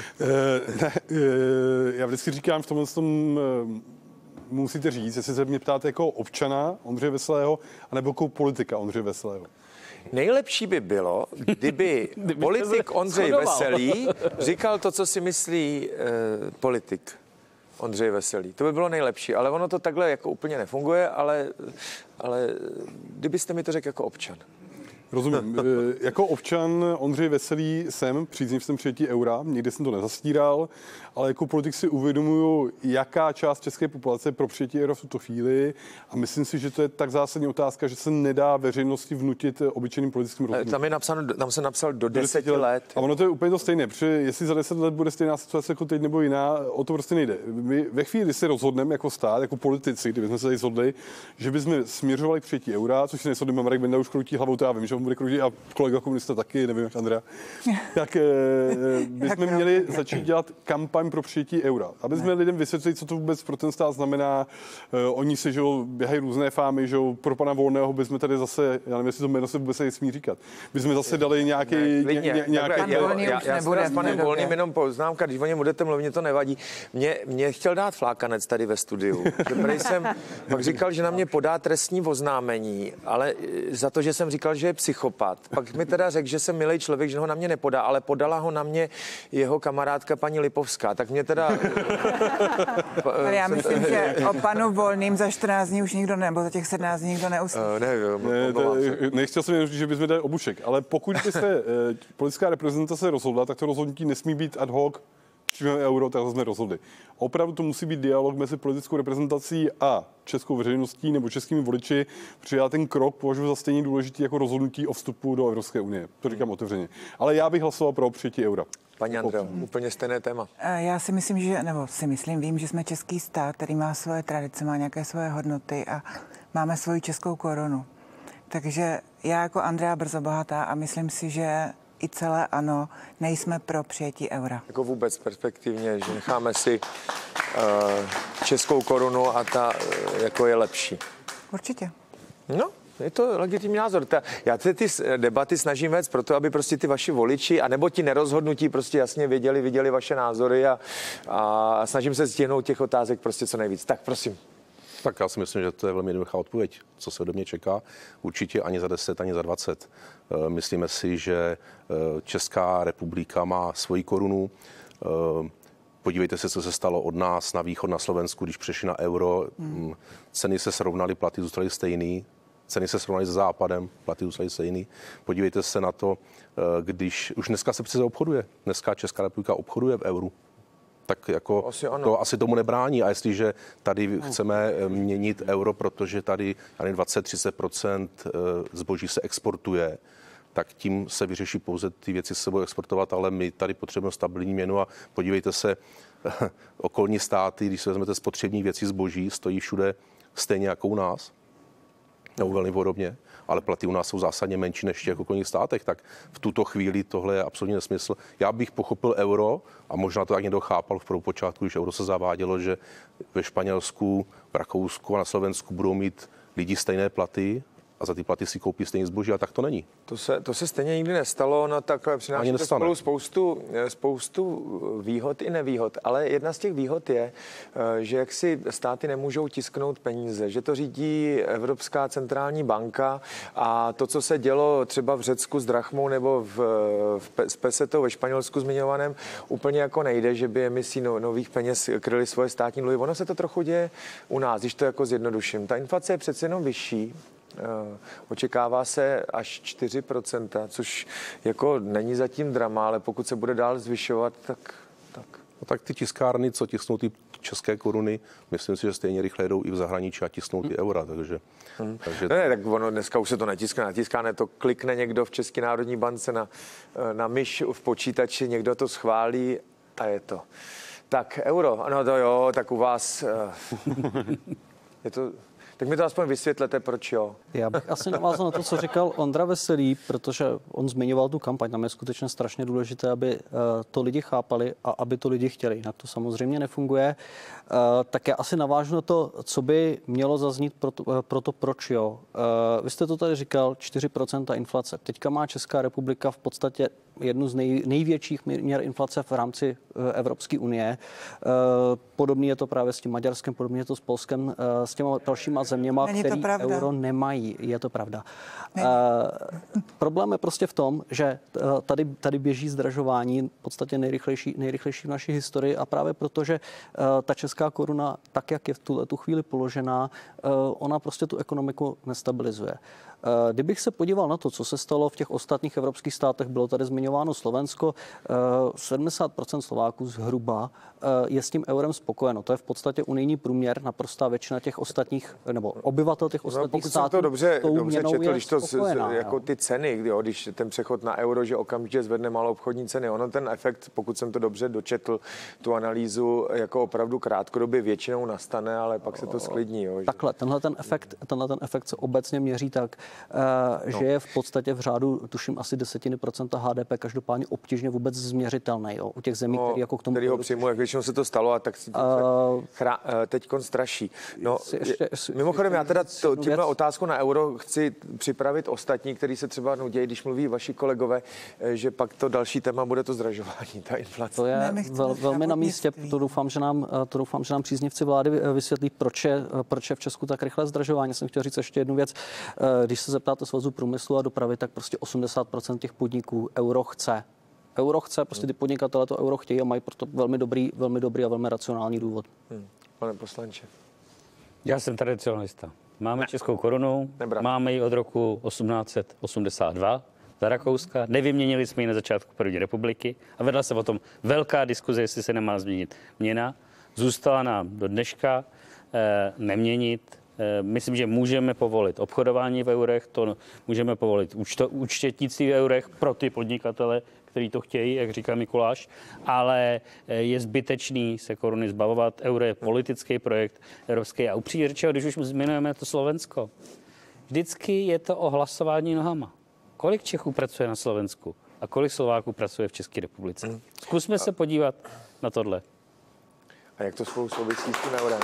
E, ne, e, já vždycky říkám, v tomhle tom e, musíte říct, jestli se mě ptáte jako občana Ondřeje Veselého, anebo jako politika Ondřeje Veselého. Nejlepší by bylo, kdyby politik Ondřej Veselý říkal to, co si myslí e, politik Ondřej Veselý. To by bylo nejlepší, ale ono to takhle jako úplně nefunguje, ale, ale kdybyste mi to řekl jako občan. Rozumím. Jako občan Ondřej Veselý jsem příznivcem přijetí eura, nikdy jsem to nezastíral, ale jako politik si uvědomuju, jaká část české populace je pro přijetí eura v tuto chvíli a myslím si, že to je tak zásadní otázka, že se nedá veřejnosti vnutit obyčejným politickým rozhodnutím. Tam je napsáno, tam se napsal do deseti let. let. A ono to je úplně to stejné, protože jestli za deset let bude stejná situace jako teď nebo jiná, o to prostě nejde. My ve chvíli, kdy se rozhodneme jako stát, jako politici, kdybychom se tady shodli, že bychom směřovali k přijetí eura, což si neshodneme, Marek Benda už kroutí hlavou, to já vím, že bude kroužit a kolega komunista taky, nevím jak Andrea, tak bychom měli začít dělat kampaň pro přijetí eura. Aby jsme lidem vysvětlili, co to vůbec pro ten stát znamená. Oni si, že běhají různé fámy, že pro pana Volného bychom tady zase, já nevím, jestli to jméno se vůbec se smí říkat, bychom zase dali nějaký... Ne, ně, nějaký já, já, já s panem Volným jenom poznámka, když o něm budete mluvit, mě to nevadí. Mě, mě chtěl dát flákanec tady ve studiu. Že jsem pak říkal, že na mě podá trestní oznámení, ale za to, že jsem říkal, že je psychopat. Pak mi teda řekl, že jsem milý člověk, že ho na mě nepodá, ale podala ho na mě jeho kamarádka paní Lipovská. Tak mě teda... Já myslím, že o panu Volným za čtrnáct dní už nikdo nebo za těch sedmnáct dní nikdo neuslyší. Uh, nevím, ne, to, nechtěl jsem jen říct, že bychom dali obušek, ale pokud by se eh, politická reprezentace rozhodla, tak to rozhodnutí nesmí být ad hoc, přijmeme euro, tak jsme rozhodli. Opravdu to musí být dialog mezi politickou reprezentací a českou veřejností nebo českými voliči, protože já ten krok považuji za stejně důležitý jako rozhodnutí o vstupu do Evropské unie. To říkám otevřeně. Ale já bych hlasoval pro přijetí eura. Paní Andreo, úplně stejné téma. Já si myslím, že, nebo si myslím, vím, že jsme český stát, který má svoje tradice, má nějaké svoje hodnoty a máme svoji českou korunu. Takže já jako Andrea Brzobohatá a myslím si, že i celé ANO nejsme pro přijetí eura. Jako vůbec perspektivně, že necháme si uh, českou korunu a ta uh, jako je lepší. Určitě. No, je to legitimní názor. Ta, já se ty debaty snažím vést proto, aby prostě ty vaši voliči, anebo ti nerozhodnutí prostě jasně věděli, viděli vaše názory a, a snažím se stihnout těch otázek prostě co nejvíc. Tak prosím. Tak já si myslím, že to je velmi jednoduchá odpověď. Co se ode mě čeká? Určitě ani za deset, ani za dvacet. Myslíme si, že Česká republika má svoji korunu. Podívejte se, co se stalo od nás na východ na Slovensku, když přešli na euro. Hmm. Ceny se srovnaly, platy zůstaly stejný. Ceny se srovnaly s západem, platy zůstaly stejný. Podívejte se na to, když už dneska se přece obchoduje. Dneska Česká republika obchoduje v euru. Tak jako asi to asi tomu nebrání. A jestliže tady chceme měnit euro, protože tady dvacet až třicet procent zboží se exportuje, tak tím se vyřeší pouze ty věci, se sebou exportovat, ale my tady potřebujeme stabilní měnu a podívejte se, okolní státy, když se vezmete spotřební věci zboží, stojí všude stejně jako u nás, nebo velmi podobně, ale platy u nás jsou zásadně menší než v těch okolních státech, tak v tuto chvíli tohle je absolutně nesmysl. Já bych pochopil euro a možná to tak někdo chápal v prvopočátku, když euro se zavádělo, že ve Španělsku, v Rakousku a na Slovensku budou mít lidi stejné platy a za ty platy si koupí stejně zboží, a tak to není. To se, to se stejně nikdy nestalo, no tak přináší to spolu spoustu, spoustu výhod i nevýhod, ale jedna z těch výhod je, že jak si státy nemůžou tisknout peníze, že to řídí Evropská centrální banka a to, co se dělo třeba v Řecku s drachmou nebo v, v, s pesetou ve Španělsku zmiňovaném, úplně jako nejde, že by emisí no, nových peněz kryly svoje státní dluhy. Ono se to trochu děje u nás, když to jako zjednoduším. Ta inflace je přece jenom vyšší. Očekává se až čtyři procenta, což jako není zatím drama, ale pokud se bude dál zvyšovat, tak... tak. No tak ty tiskárny, co tisknou ty české koruny, myslím si, že stejně rychle jdou i v zahraničí a tisknou ty eura, takže... Hmm. takže... Ne, ne, tak ono dneska už se to netiskne, natiskáne to, klikne někdo v České národní bance na, na myš v počítači, někdo to schválí a je to. Tak euro, ano to jo, tak u vás je to... Tak mi to aspoň vysvětlete, proč jo. Já bych asi navázal na to, co říkal Ondra Veselý, protože on zmiňoval tu kampaň. Tam je skutečně strašně důležité, aby to lidi chápali a aby to lidi chtěli. Jinak to samozřejmě nefunguje. Tak já asi navážu na to, co by mělo zaznít pro to, pro to proč jo. Vy jste to tady říkal, čtyři procenta inflace. Teďka má Česká republika v podstatě jednu z nej, největších měr inflace v rámci Evropské unie. Podobně je to právě s tím Maďarskem, podobně je to s Polskem, s těma dalšíma zeměma, které euro nemají. Je to pravda. Není. Problém je prostě v tom, že tady, tady běží zdražování v podstatě nejrychlejší, nejrychlejší v naší historii a právě proto, že ta česká koruna, tak jak je v tuhle tu chvíli položená, ona prostě tu ekonomiku nestabilizuje. Kdybych se podíval na to, co se stalo v těch ostatních evropských státech, bylo tady zmiňováno Slovensko, sedmdesát procent Slováků zhruba je s tím eurem spokojeno. To je v podstatě unijní průměr, naprostá většina těch ostatních, nebo obyvatel těch No, ostatních pokud států. jsem to dobře, tou dobře měnou četl, je když to z, z, spokojená, jako jo. ty ceny, jo, když ten přechod na euro, že okamžitě zvedne malou obchodní ceny. Ono ten efekt, pokud jsem to dobře dočetl, tu analýzu jako opravdu krátkodobě většinou nastane, ale pak se to sklidní. Jo, že... Takhle, tenhle ten efekt, tenhle ten efekt se obecně měří tak, uh, no. že je v podstatě v řádu, tuším, asi desetiny procenta H D P každopádně obtížně vůbec změřitelný, jo, u těch zemí, No, které jako k tomu... který ho přijmu, jak většinou se to stalo, a tak si to uh, chra, uh, teďkon straší. No, ještě, mimochodem, já teda to, tímhle věc. otázku na euro chci připravit ostatní, kteří se třeba nudějí, když mluví vaši kolegové, že pak to další téma bude to zdražování, ta inflace. To je Ne, vel, velmi na místě, to doufám, že nám, to doufám, že nám příznivci vlády vysvětlí, proč je, proč je v Česku tak rychle zdražování. Jsem chtěl říct ještě jednu věc. Když se zeptáte Svazu průmyslu a dopravy, tak prostě osmdesát procent těch podniků euro chce. Euro chce, prostě ty podnikatele to euro chtějí a mají proto velmi dobrý, velmi dobrý a velmi racionální důvod. Hmm. Pane poslanče. Já jsem tradicionalista. Máme ne. českou korunu, Nebrat. máme ji od roku osmnáct set osmdesát dva za Rakouska, nevyměnili jsme ji na začátku první republiky a vedla se o tom velká diskuze, jestli se nemá změnit měna. Zůstala nám do dneška eh, neměnit. Eh, myslím, že můžeme povolit obchodování v eurech, to můžeme povolit účto, účetnictví v eurech pro ty podnikatele, který to chtějí, jak říká Mikuláš, ale je zbytečný se koruny zbavovat. Euro je politický projekt evropský a upřímně řečeno, když už zmiňujeme to Slovensko, vždycky je to o hlasování nohama. Kolik Čechů pracuje na Slovensku a kolik Slováků pracuje v České republice? Zkusme se podívat na tohle. A jak to spolu souvisí s tím eurem?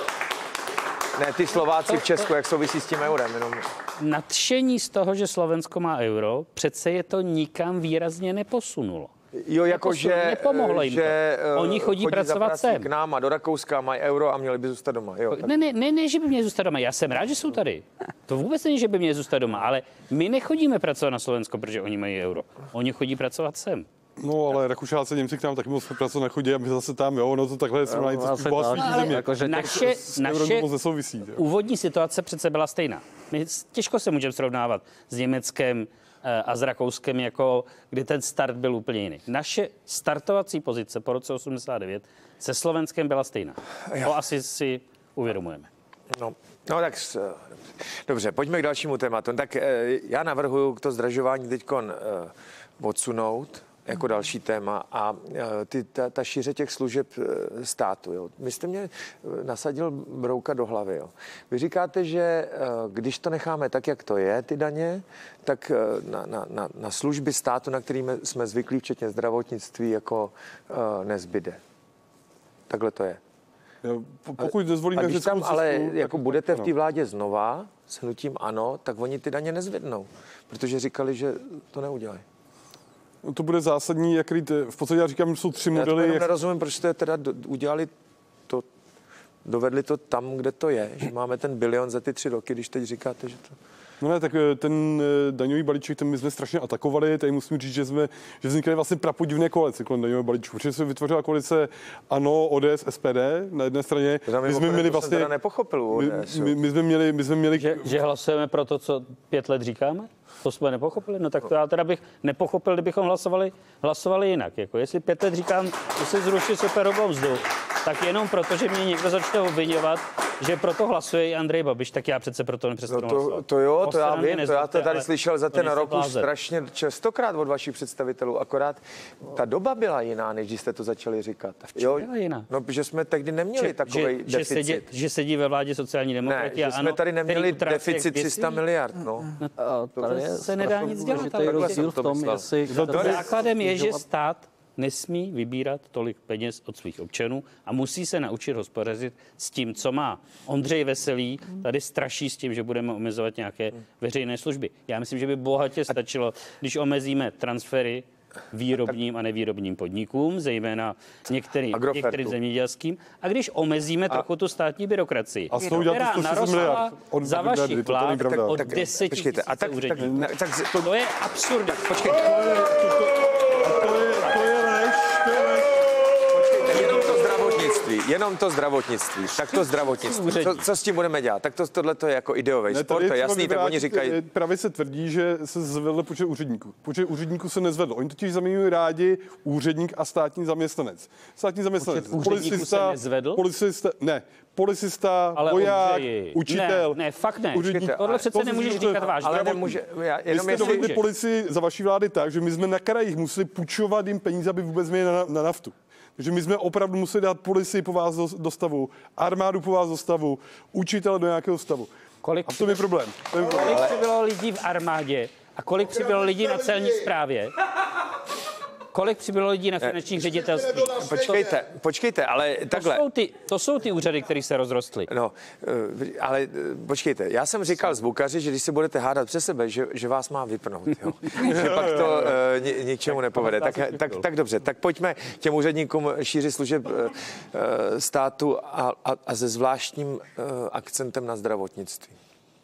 Ne, ty Slováci v Česku, jak souvisí s tím eurem? Jenom... Nadšení z toho, že Slovensko má euro, přece je to nikam výrazně neposunulo. Jo, jako že, nepomohlo jim že to. Oni chodí, chodí pracovat sem. K nám a do Rakouska mají euro a měli by zůstat doma. Jo, ne, ne, ne, ne, že by měli zůstat doma. Já jsem rád, že jsou tady. To vůbec není, že by měli zůstat doma, ale my nechodíme pracovat na Slovensko, protože oni mají euro. Oni chodí pracovat sem. No, ale Rakušáci, Němci k nám taky moc pracovat nechodí a my zase tam, jo, no to takhle srovnání to spolu země. Naše, naše nesouvisí, úvodní situace přece byla stejná. My těžko se můžeme srovnávat s Německem a s Rakouskem, jako kdy ten start byl úplně jiný. Naše startovací pozice po roce osmdesát devět se Slovenskem byla stejná. To asi si uvědomujeme. No, no tak dobře, pojďme k dalšímu tématu. Tak já navrhuji to zdražování teďkon odsunout jako další téma a ty, ta, ta šíře těch služeb státu. Jo. Vy jste mě nasadil brouka do hlavy. Jo. Vy říkáte, že když to necháme tak, jak to je, ty daně, tak na, na, na, na služby státu, na kterými jsme zvyklí, včetně zdravotnictví, jako nezbyde. Takhle to je. Pokud nezvolíme a když tam cestu, ale tak, jako tak, budete no. v té vládě znova s hnutím ANO, tak oni ty daně nezvednou, protože říkali, že to neudělají. No to bude zásadní, jak v podstatě já říkám, že jsou tři modely. Já to jak... nerozumím, proč jste teda do, udělali to, dovedli to tam, kde to je, že máme ten bilion za ty tři roky, když teď říkáte, že to... No ne, tak ten daňový balíček, ten my jsme strašně atakovali, tady musím říct, že jsme, že vznikaly vlastně prapodivné koalice kolem daňového balíčku, protože se vytvořila koalice ANO, O D S, S P D na jedné straně. My jsme měli vlastně... Jsem nepochopil my, my, my, jsme měli, my jsme měli... Že, že hlasujeme pro to, co pět let říkáme? To jsme nepochopili? No tak to já teda bych nepochopil, kdybychom hlasovali, hlasovali jinak. Jako jestli pět let říkám, že se zruší superhrubou mzdu, tak jenom proto, že mě někdo začne obviňovat, že proto hlasuje i Andrej Babiš, tak já přece proto nepřestanu no to, hlasovat. to jo, to já vím, to já to tady ale slyšel za ten rok už blázet. strašně častokrát od vašich představitelů, akorát ta doba byla jiná, než když jste to začali říkat. Jo, byla jiná? No, protože jsme tehdy neměli že, takový že, deficit. Že sedí, že sedí ve vládě sociální demokraty. Ne, že jsme ano, tady neměli deficit tři sta miliard, no. no to, tady je se nedá nic dělat. Rozdíl v tom, jestli... Základem je, že stát nesmí vybírat tolik peněz od svých občanů a musí se naučit hospodařit s tím, co má. Ondřej Veselý tady straší s tím, že budeme omezovat nějaké veřejné služby. Já myslím, že by bohatě stačilo, když omezíme transfery výrobním a nevýrobním podnikům, zejména některým, některým zemědělským, a když omezíme a, trochu tu státní byrokracii, a která narostla za vašich vlád od tak, deseti tisíc úředníků. To, to je absurdní. Počkejte. To je, to je lež, to je lež. Počkejte, jenom to zdravotnictví. jenom to zdravotnictví, tak to zdravotnictví. Co, co s tím budeme dělat? Tak to, tohle to je jako ideový sport, to je jasný, tak oni říkají... Právě se tvrdí, že se zvedl počet úředníků. Počet úředníků se nezvedl. Oni totiž zaměňují rádi úředník a státní zaměstnanec. Státní zaměstnanec, Počet úředníků se nezvedl? Policista, ne, policista, ale voják, obřeji. učitel. Ne, ne, fakt ne. Úředník. Tohle přece To nemůžeš myslím, říkat vážně. Ale nemůže, já, Vy jenom jste jestli... dovedli policii za vaší vlády tak, že my jsme na krajích museli půjčovat jim peníze, aby vůbec měli na, na naftu. Takže my jsme opravdu museli dát policii po vás do, do stavu, armádu po vás do stavu, učitele do nějakého stavu. Kolik A v tom je problém. To je problém. Kolik přibylo lidí v armádě a kolik přibylo lidí na celní správě? Kolik přibylo lidí na finančních ředitelství? Počkejte, počkejte, ale To takhle. jsou ty, to jsou ty úřady, které se rozrostly. No, eh, ale eh, počkejte, já jsem říkal zvukaři, že když se budete hádat přes sebe, že, že vás má vypnout, jo. Že pak to eh, ni, ničemu nepovede. Tak, tak, tak dobře, tak pojďme k těm úředníkům šíři služeb eh, eh, státu a, a, a se zvláštním eh, akcentem na zdravotnictví.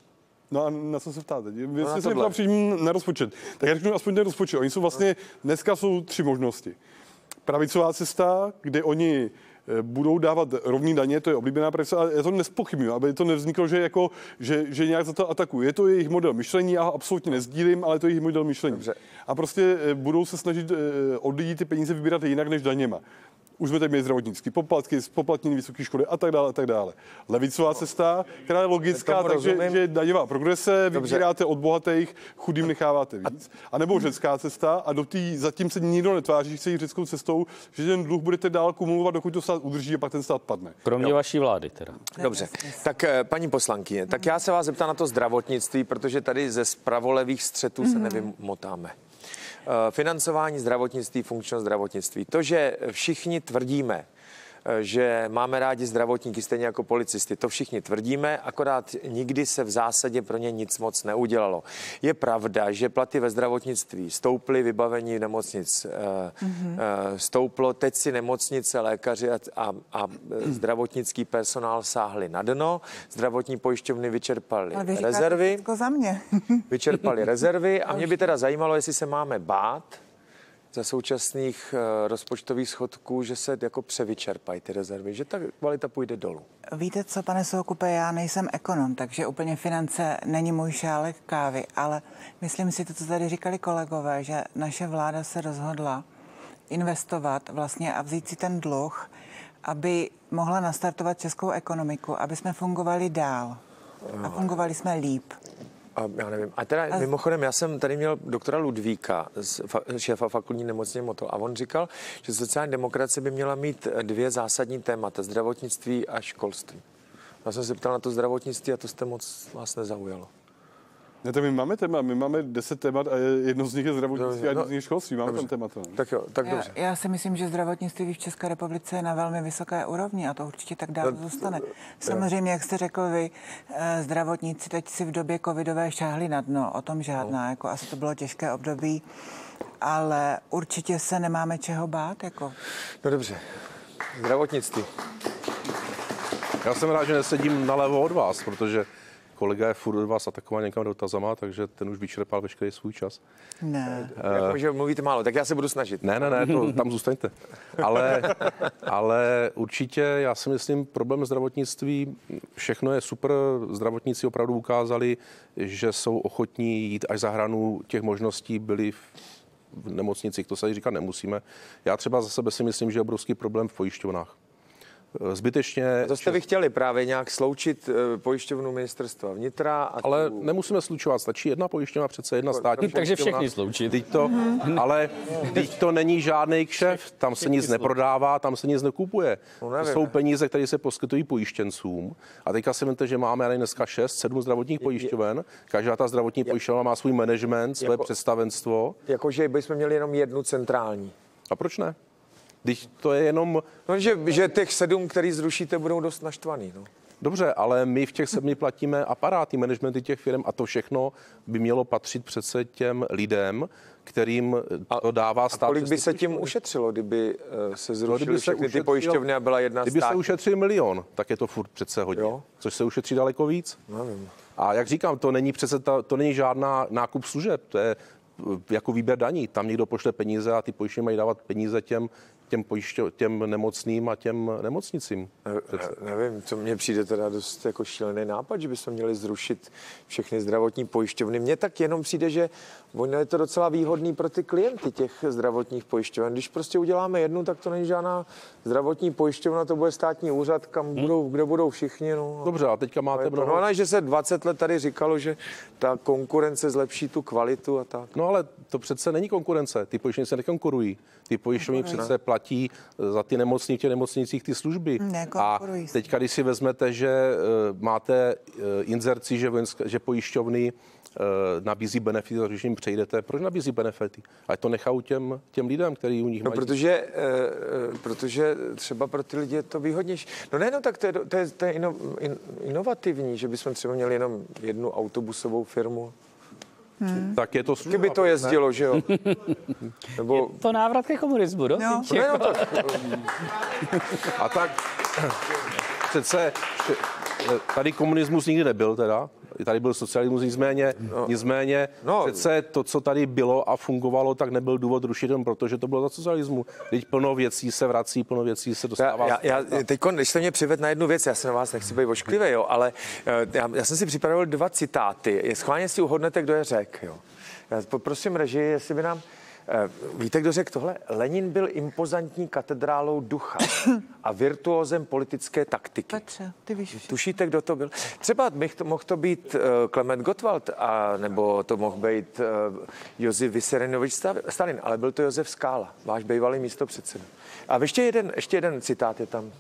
No a na co se ptáte? Vy na jste se tohle. ptal přímo na rozpočet. Tak já řeknu aspoň ten rozpočet. Oni jsou vlastně, dneska jsou tři možnosti. Pravicová cesta, kde oni eh, budou dávat rovný daně, to je oblíbená pravice, ale já to nespochybnuju, aby to nevzniklo, že, jako, že, že nějak za to atakují. Je to jejich model myšlení, já ho absolutně nezdílím, ale to je jejich model myšlení. Dobře. A prostě eh, budou se snažit eh, od lidí ty peníze vybírat jinak než daněma. Už jsme tady měli zdravotnické poplatky, spoplatnění vysoké školy a tak dále, a tak dále. Levicová cesta, která je logická, takže že daňová progrese, vybíráte od bohatých, chudým necháváte víc. A nebo řecká cesta a do té zatím se nikdo netváří, že chce jít řeckou cestou, že ten dluh budete dál kumulovat, dokud to stát udrží a pak ten stát padne. Kromě vaší vlády teda. Dobře, tak eh, paní poslankyně, tak já se vás zeptám na to zdravotnictví, protože tady ze spravolevých střetů se nevymotáme. Eh, Financování zdravotnictví, funkčnost zdravotnictví. To, že všichni tvrdíme, eh, že máme rádi zdravotníky stejně jako policisty, to všichni tvrdíme, akorát nikdy se v zásadě pro ně nic moc neudělalo. Je pravda, že platy ve zdravotnictví stouply, vybavení nemocnic eh, mm-hmm. eh, stouplo, teď si nemocnice, lékaři a, a, a zdravotnický personál sáhli na dno, zdravotní pojišťovny vyčerpaly Ale vy říkáte rezervy. všecko za mě. Vyčerpali rezervy a mě by teda zajímalo, jestli se máme bát za současných uh, rozpočtových schodků, že se jako převyčerpají ty rezervy, že ta kvalita půjde dolů. Víte co, pane Soukupe, já nejsem ekonom, takže úplně finance není můj šálek kávy, ale myslím si to, co tady říkali kolegové, že naše vláda se rozhodla investovat vlastně a vzít si ten dluh, aby mohla nastartovat českou ekonomiku, aby jsme fungovali dál a fungovali jsme líp. A já nevím. A teda mimochodem, já jsem tady měl doktora Ludvíka, z fa- šéfa fakultní nemocnice Motol, a on říkal, že sociální demokracie by měla mít dvě zásadní témata, zdravotnictví a školství. Já jsem se ptal na to zdravotnictví a to jste moc vás nezaujalo. Ne, to my máme téma, my máme deset témat a jedno z nich je zdravotnictví a jedno No, z nich je školství. Máme dobře. tam témata. Tak jo, tak Já, dobře. já si myslím, že zdravotnictví v České republice je na velmi vysoké úrovni a to určitě tak dále zůstane. Samozřejmě, jak jste řekl vy, eh, zdravotníci teď si v době covidové šáhli na dno, o tom žádná, jako asi to bylo těžké období, ale určitě se nemáme čeho bát, jako. No dobře. Zdravotnictví. Já jsem rád, že nesedím nalevo od vás, protože kolega je furt od vás atakoval někam dotazama, takže ten už vyčerpal veškerý svůj čas. Ne. Jako, že mluvíte málo, tak já se budu snažit. Ne, ne, ne, to, tam zůstaňte. Ale, ale určitě, já si myslím, problém zdravotnictví, všechno je super, zdravotníci opravdu ukázali, že jsou ochotní jít až za hranu těch možností, byli v v nemocnicích, to se tady říkat nemusíme. Já třeba za sebe si myslím, že je obrovský problém v pojišťovnách. Zbytečně... To jste vy chtěli právě nějak sloučit eh, pojišťovnu ministerstva vnitra a Ale tu... nemusíme slučovat, stačí jedna pojišťovna, přece jedna státní Takže pojišťovna. všechny sloučit. Teď to, ale teď to není žádný kšeft, tam se nic neprodává, tam se nic nekupuje. No, To nevím. jsou peníze, které se poskytují pojištěncům. A teďka si vemte, že máme tady dneska šest, sedm zdravotních pojišťoven. Každá ta zdravotní pojišťovna má svůj management, své Jako- představenstvo. Jakože bychom měli jenom jednu centrální. A proč ne? Když to je jenom... No, že, že těch sedm, který zrušíte, budou dost naštvaný. No. Dobře, ale my v těch sedmi platíme aparáty, managementy těch firm a to všechno by mělo patřit přece těm lidem, kterým to dává stát. A kolik by přes se ty tím pojišťovny. ušetřilo, kdyby eh, se No, zrušily kdyby se všechny ty ušetřilo- pojišťovny a byla jedna Kdyby se státní? ušetřil milion, tak je to furt přece hodně. Jo. Což se ušetří daleko víc. Nevím. A jak říkám, to není přece ta, to není žádná nákup služeb, to je uh, jako výběr daní. Tam někdo pošle peníze a ty pojišťovny mají dávat peníze těm těm, pojišťo, těm nemocným a těm nemocnicím. Ne, nevím, co mně přijde teda dost jako šílený nápad, že bychom měli zrušit všechny zdravotní pojišťovny. Mně tak jenom přijde, že ono je to docela výhodný pro ty klienty těch zdravotních pojišťoven. Když prostě uděláme jednu, tak to není žádná zdravotní pojišťovna, to bude státní úřad, kam hmm. budou, kde budou všichni. No. Dobře, a teďka máte mnoho... No, ale že se dvacet let tady říkalo, že ta konkurence zlepší tu kvalitu a tak. No ale to přece není konkurence. Ty pojišťovny se nekonkurují. Ty pojišťovny přece platí za ty nemocní v těch nemocnicích ty služby. A teďka, když si vezmete, že uh, máte uh, inzerci, že, vojensk, že pojišťovny uh, nabízí benefity, když jim přejdete, proč nabízí benefity? Ať to nechajou těm, těm lidem, kteří u nich no, mají. Protože, uh, protože třeba pro ty lidi je to výhodnější. No nejenom tak, to je, to je, to je ino, in, inovativní, že bychom třeba měli jenom jednu autobusovou firmu. Hmm. Tak je to služba. Kdyby to jezdilo, že jo? Nebo... Je to návrat ke komunismu, do? No. Ne, no tak. A tak přece tady komunismus nikdy nebyl teda. Tady byl socialismus, nicméně, no. nicméně no. přece to, co tady bylo a fungovalo, tak nebyl důvod rušit, protože to bylo za socialismu. Teď plno věcí se vrací, plno věcí se dostává. Já, já, teď, když jste mě přivedl na jednu věc, já se na vás nechci být ošklivý, jo, ale já, já jsem si připravil dva citáty. Schválně si uhodnete, kdo je řekl. Jo. Já poprosím režii, jestli by nám... Víte, kdo řekl tohle? Lenin byl impozantní katedrálou ducha a virtuózem politické taktiky. Petře, ty víš. Tušíte, kdo to byl? Třeba to, mohl to být uh, Klement Gottwald, a, nebo to mohl být uh, Josef Vissarionovič Stalin, ale byl to Josef Skála, váš bývalý místopředseda. A ještě jeden, ještě jeden citát je tam.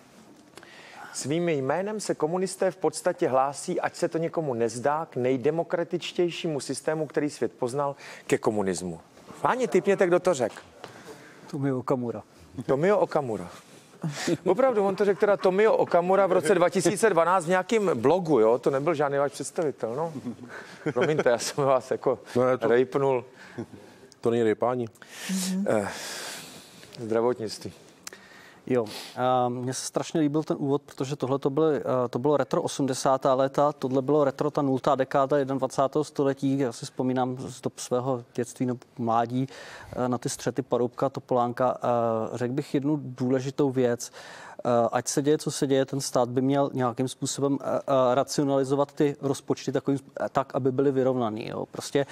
Svým jménem se komunisté v podstatě hlásí, ať se to někomu nezdá, k nejdemokratičtějšímu systému, který svět poznal, ke komunismu. Páni, tipněte, kdo to řekl. Tomio Okamura. Tomio Okamura. Opravdu, on to řekl teda Tomio Okamura v roce dva tisíce dvanáct v nějakým blogu, jo? To nebyl žádný váš představitel, no. Promiňte, já jsem vás jako no, to, rejpnul. To není rejpání. Mm-hmm. Eh, zdravotnictví. Jo, mně se strašně líbil ten úvod, protože tohle to, byly, to bylo retro osmdesátá léta, tohle bylo retro ta nultá dekáda dvacátého století. Já si vzpomínám z dob svého dětství nebo mládí na ty střety Paroubka, Topolánka. Řekl bych jednu důležitou věc. Ať se děje, co se děje, ten stát by měl nějakým způsobem racionalizovat ty rozpočty takovým, tak, aby byly vyrovnaný. Jo. Prostě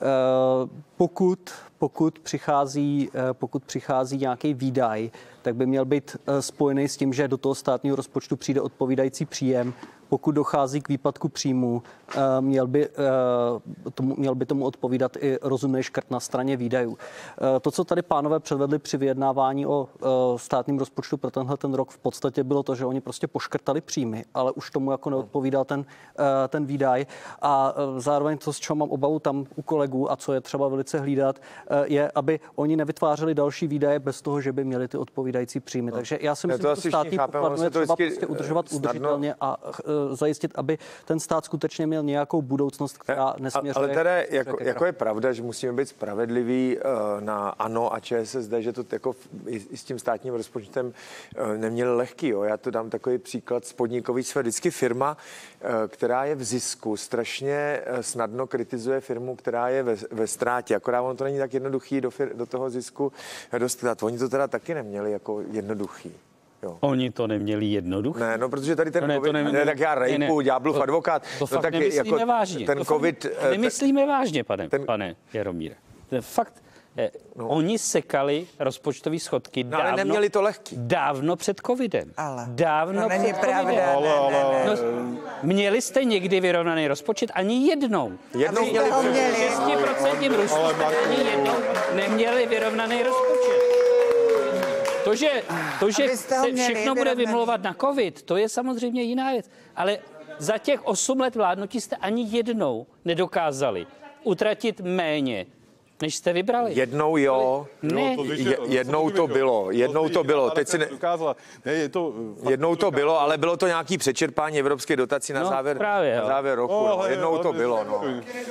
pokud, pokud, přichází, pokud přichází nějaký výdaj, tak by měl být spojený s tím, že do toho státního rozpočtu přijde odpovídající příjem. Pokud dochází k výpadku příjmů, měl by, tomu, měl by tomu odpovídat i rozumný škrt na straně výdajů. To, co tady pánové předvedli při vyjednávání o státním rozpočtu pro tenhle ten rok, v podstatě bylo to, že oni prostě poškrtali příjmy, ale už tomu jako neodpovídal ten, ten výdaj. A zároveň to, z čeho mám obavu tam u kolegů a co je třeba velice hlídat, je, aby oni nevytvářeli další výdaje bez toho, že by měli ty odpovídající příjmy. No. Takže já si myslím, že to státní pokladnu je třeba prostě udržovat snadno udržitelně a zajistit, aby ten stát skutečně měl nějakou budoucnost, která nesměřuje. Ale teda jako, jako je pravda, že musíme být spravedliví na ANO a ČSSD, že to jako i s tím státním rozpočtem neměli lehký. Jo. Já to dám takový příklad z podnikový sféry. Vždycky firma, která je v zisku, strašně snadno kritizuje firmu, která je ve, ve ztrátě. Akorát ono to není tak jednoduchý do, fir, do toho zisku dostat. Oni to teda taky neměli jako jednoduchý. Jo. Oni to neměli jednoduché. Ne, no, protože tady ten no ne, covid, ne, ne, tak já rejpu, ďáblův advokát. To, to fakt taky nemyslíme jako vážně. Ten to covid... Fakt nemyslíme vážně, pane, ten, pane Jaromíre. To je fakt... No. Oni sekali rozpočtové schodky no, dávno, ale neměli to lehký. Dávno před covidem. Ale. Dávno to před není covidem. pravda. Ale, ale, ale. No, měli jste někdy vyrovnaný rozpočet? Ani jednou. Jednou měli šest procent růstu. Ani jednou neměli vyrovnaný rozpočet. To, že, to, že se všechno bude vymlouvat na covid, to je samozřejmě jiná věc. Ale za těch osm let vládnutí jste ani jednou nedokázali utratit méně, než jste vybrali. Jednou jo, ne. Je, jednou to bylo, jednou to bylo. Teď si ne... ne, je to jednou to bylo, ale bylo to nějaký přečerpání evropské dotací na no, závěr, právě, na závěr roku. No, no. Jednou to bylo, no.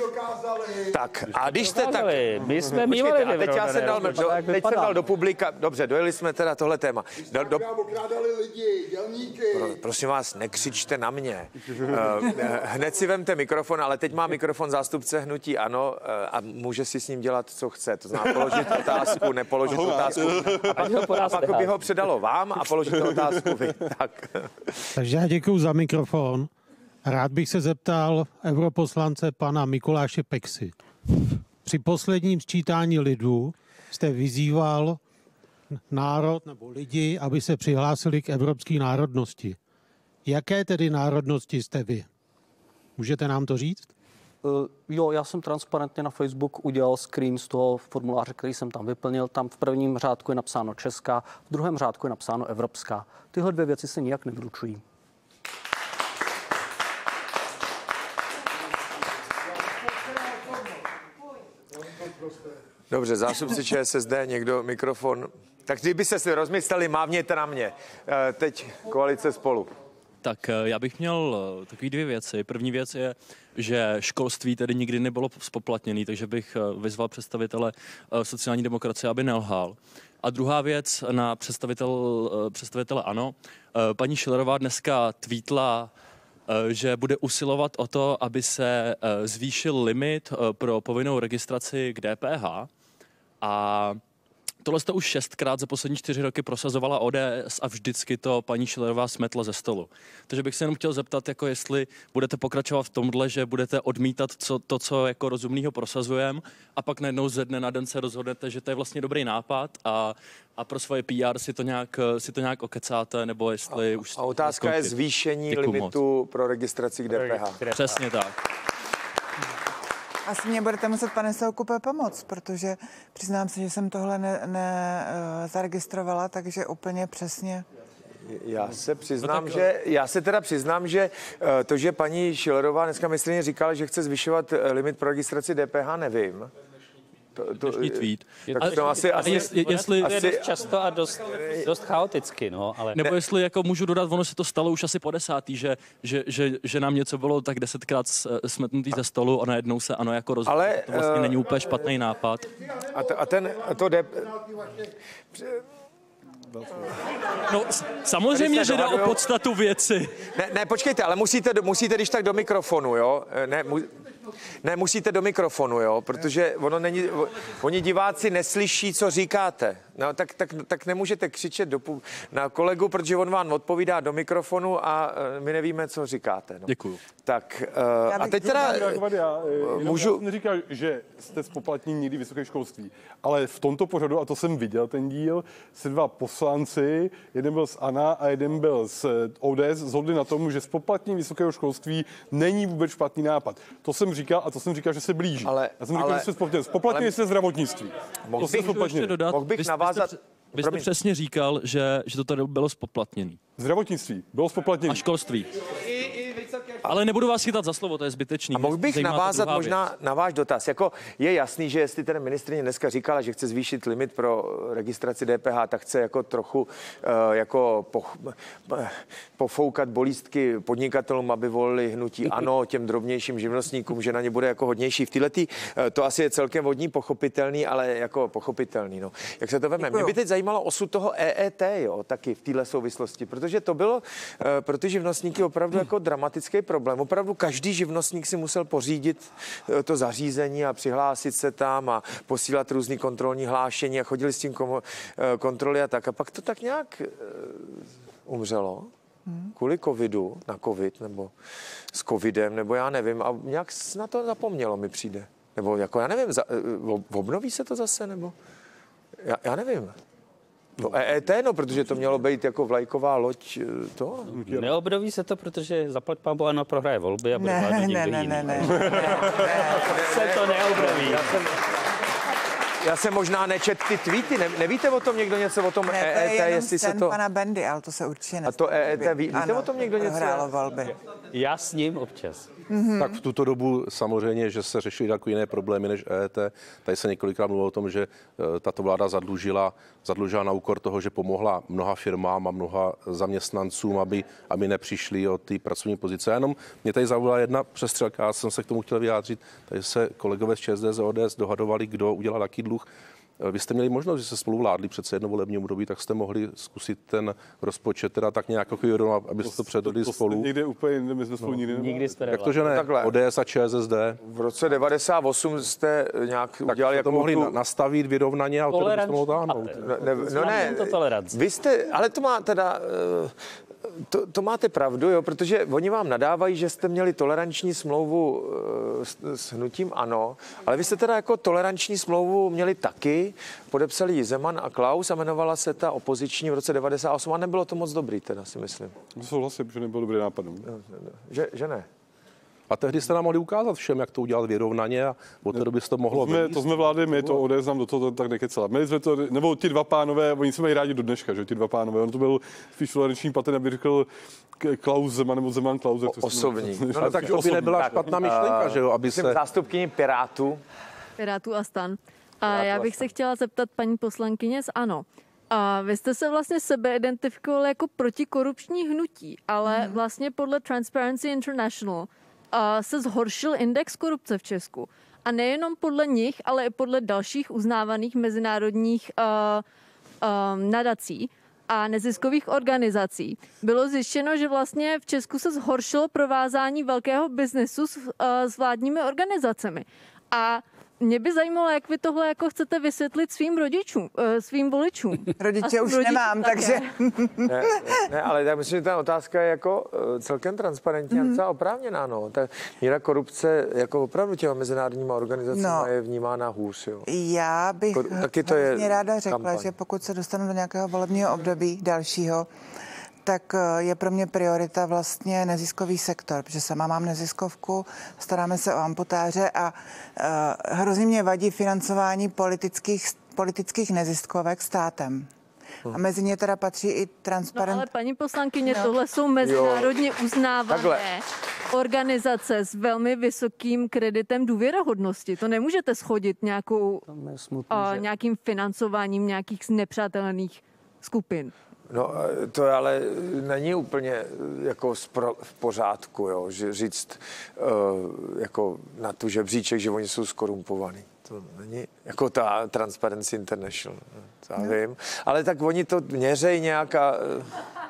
Tak, a když jste tak... My jsme mývali a teď já jsem dal, do, teď jsem dal do publika, dobře, dojeli jsme teda tohle téma. Do, do, pro, prosím vás, nekřičte na mě. Hned si vemte mikrofon, ale teď má mikrofon zástupce hnutí ANO a může si s ním dělat dělat, co chce. To znamená položit otázku, nepoložit otázku. A pak, a pak by ho předalo vám a položit otázku vy. Tak. Takže já děkuji za mikrofon. Rád bych se zeptal europoslance pana Mikuláše Peksy. Při posledním sčítání lidu jste vyzýval národ nebo lidi, aby se přihlásili k evropské národnosti. Jaké tedy národnosti jste vy? Můžete nám to říct? Uh, jo, já jsem transparentně na Facebook udělal screen z toho formuláře, který jsem tam vyplnil. Tam v prvním řádku je napsáno česká, v druhém řádku je napsáno evropská. Tyhle dvě věci se nijak nevylučují. Dobře, zástupci ČSSD, někdo mikrofon. Tak kdyby se si rozmysleli, mávněte na mě. Teď koalice Spolu. Tak já bych měl takové dvě věci. První věc je, že školství tedy nikdy nebylo spoplatněné, takže bych vyzval představitele sociální demokracie, aby nelhal. A druhá věc na představitel, představitele ANO. Paní Schillerová dneska tweetla, že bude usilovat o to, aby se zvýšil limit pro povinnou registraci k D P H. A tohle jste už šestkrát za poslední čtyři roky prosazovala O D S a vždycky to paní Schillerová smetla ze stolu. Takže bych se jenom chtěl zeptat, jako jestli budete pokračovat v tomhle, že budete odmítat co, to, co jako rozumného prosazujeme, a pak najednou ze dne na den se rozhodnete, že to je vlastně dobrý nápad a, a pro svoje P R si to nějak, si to nějak okecáte, nebo jestli a, už... A otázka je zvýšení Děkuju limitu moc. pro registraci k D P H. Přesně tak. Asi mě budete muset, pane Soukupe, pomoct, protože přiznám se, že jsem tohle nezaregistrovala, ne, uh, takže úplně přesně. Já se přiznám, no tak, že já se teda přiznám, že uh, to, že paní Schillerová dneska ministryně říkala, že chce zvyšovat limit pro registraci D P H, nevím. To, to, dnešní tweet. Tak to asi, asi, jestli, jestli asi, je dost často a dost, dost chaoticky, no, ale... Nebo jestli jako můžu dodat, ono se to stalo už asi po desátý, že, že, že, že nám něco bylo tak desetkrát smetnutý ze stolu a najednou se ano jako rozhodlo. Ale, to vlastně uh, není úplně špatný nápad. A, to, a ten, a to jde... No, samozřejmě, že jde o podstatu věci. Ne, ne, počkejte, ale musíte, musíte když tak do mikrofonu, jo? Ne, mu, ne, musíte do mikrofonu, jo? Protože ono není, oni diváci neslyší, co říkáte. No, tak, tak, tak nemůžete křičet do, na kolegu, protože on vám odpovídá do mikrofonu a my nevíme, co říkáte. No. Děkuju. Tak uh, a teď teda já, můžu... Já neříkal, že jste spoplatní nikdy vysoké školství, ale v tomto pořadu, a to jsem viděl ten díl, se dva poslanci, jeden byl z ANO a jeden byl z O D S, zhodli na tom, že spoplatnění vysokého školství není vůbec špatný nápad. To jsem říkal a to jsem říkal, že se blíží. Ale, já jsem říkal, ale, že se spoplatnění. Spoplatnění se zdravotnictví. Mohl to bych, bych, dodat, mohl bych vy, navázat... Vy jste, vy jste přesně říkal, že, že to tady bylo spoplatněný. Zdravotnictví bylo spoplatnění. A školství. Ale nebudu vás chytat za slovo, to je zbytečný. A mohl bych Zajímá navázat možná věc. na váš dotaz. Jako je jasný, že jestli ten ministryně dneska říkala, že chce zvýšit limit pro registraci D P H, tak chce jako trochu uh, jako poch, pofoukat bolístky podnikatelům, aby volili hnutí ANO, těm drobnějším živnostníkům, že na ně bude jako hodnější. V této uh, to asi je celkem vodní pochopitelný, ale jako pochopitelný. No. Jak se to veme? Mě by teď zajímalo osud toho E E T, jo, taky v téhle souvislosti, protože to bylo uh, pro ty živnostníky opravdu jako dramatický problém. Opravdu každý živnostník si musel pořídit to zařízení a přihlásit se tam a posílat různý kontrolní hlášení a chodili s tím komo- kontroly a tak. A pak to tak nějak uh, umřelo kvůli covidu, na covid nebo s covidem, nebo já nevím. A nějak na to zapomnělo mi přijde. Nebo jako já nevím, za, obnoví se to zase, nebo já, já nevím. To E E T, no, protože to mělo být jako vlajková loď to. Neobnoví se to, protože zaplať pán Boha, ano, prohraje volby a bude vládnout Ne, někdo ne, ne, jiný. ne, ne, ne, ne. Se to neobnoví. Já jsem, já jsem možná nečet ty tweety, ne, nevíte o tom někdo něco o tom Ne, to E E T, je jenom jestli se sen to... pana Bendy, ale to se určitě A to E E T, ví, víte ano, o tom někdo něco? Hrálo volby. Já s ním občas. Mm-hmm. Tak v tuto dobu samozřejmě, že se řeší jako jiné problémy než E E T. Tady se několikrát mluvilo o tom, že tato vláda zadlužila, zadlužila na úkor toho, že pomohla mnoha firmám a mnoha zaměstnancům, aby, aby nepřišli o ty pracovní pozice. Já jenom mě tady zaujala jedna přestřelka, já jsem se k tomu chtěl vyjádřit. Tady se kolegové z ČSSD z O D S dohadovali, kdo udělal jaký dluh. Vy jste měli možnost, že se spolu vládli přece jedno volební období, tak jste mohli zkusit ten rozpočet teda tak nějak jako abyste to předali spolu. Někde úplně jinde, my jsme spolu nikdy nebyli. Nikdy jste Jak to, že ne? Takhle. O D S a ČSSD. V roce devadesát osm jste nějak Tak udělali jste to jako mohli tu... na- nastavit vyrovnaně a od toho byste mohli táhnout. Ne, ne, no ne, to toleranci. vy jste, ale to má teda, eh, to, to máte pravdu, jo, protože oni vám nadávají, že jste měli toleranční smlouvu eh, s, s hnutím ANO, ale vy jste teda jako toleranční smlouvu měli taky, podepsali ji Zeman a Klaus a jmenovala se ta opoziční v roce devadesát osm a nebylo to moc dobrý teda, si myslím. Souhlasím, že nebyl dobrý nápad. No. Že, že ne? A tehdy jste nám mohli ukázat všem, jak to udělat vyrovnaně a od té doby se to mohlo To jsme, vylíst. to jsme vládli my, to O D S nám do toho tak nekecela. Měli jsme to, nebo ti dva pánové, oni se mají rádi do dneška, že ti dva pánové. On to byl spíš toleranční patent, aby řekl K- Klaus Zeman nebo Zeman Klaus. jak to Osobní. jsme- No, Ale tak to by nebyla špatná myšlenka, že jo, aby Jsem se... zástupkyní Pirátů. Pirátů a stan. A Pirátů já a bych stan. se chtěla zeptat paní poslankyně z ANO. A vy jste se vlastně sebe identifikovali jako protikorupční hnutí, ale vlastně podle Transparency International a se zhoršil index korupce v Česku. A nejenom podle nich, ale i podle dalších uznávaných mezinárodních uh, uh, nadací a neziskových organizací. Bylo zjištěno, že vlastně v Česku se zhoršilo provázání velkého biznesu s, uh, s vládními organizacemi. A mě by zajímalo, jak vy tohle jako chcete vysvětlit svým rodičům, uh, svým voličům. Rodiče A už rodičům nemám, také. takže Ne, ne, ale já myslím, že ta otázka je jako eh, celkem transparentní a docela oprávněná. No. Ta míra korupce jako opravdu těma mezinárodníma organizacemi No. je vnímána hůř. Jo. já bych Ko- taky to je hrozně ráda řekla, kampaň. že pokud se dostanu do nějakého volebního období dalšího, tak eh, je pro mě priorita vlastně neziskový sektor, protože sama mám neziskovku, staráme se o amputáře a uh, hrozně mě vadí financování politických, politických neziskovek státem. A mezi ně teda patří i No transparent... ale paní poslankyně, tohle jsou mezinárodně uznávané Takhle. organizace s velmi vysokým kreditem důvěryhodnosti. To nemůžete schodit nějakou, Tam je smutný, uh, že- nějakým financováním nějakých nepřátelných skupin. No, eh, to ale není úplně eh, jako spro, v pořádku, jo, že říct uh, jako na tu žebříček, že oni jsou skorumpovaní. To není jako ta Transparency International, to já vím. Ale tak oni to měřejí nějaká... eh,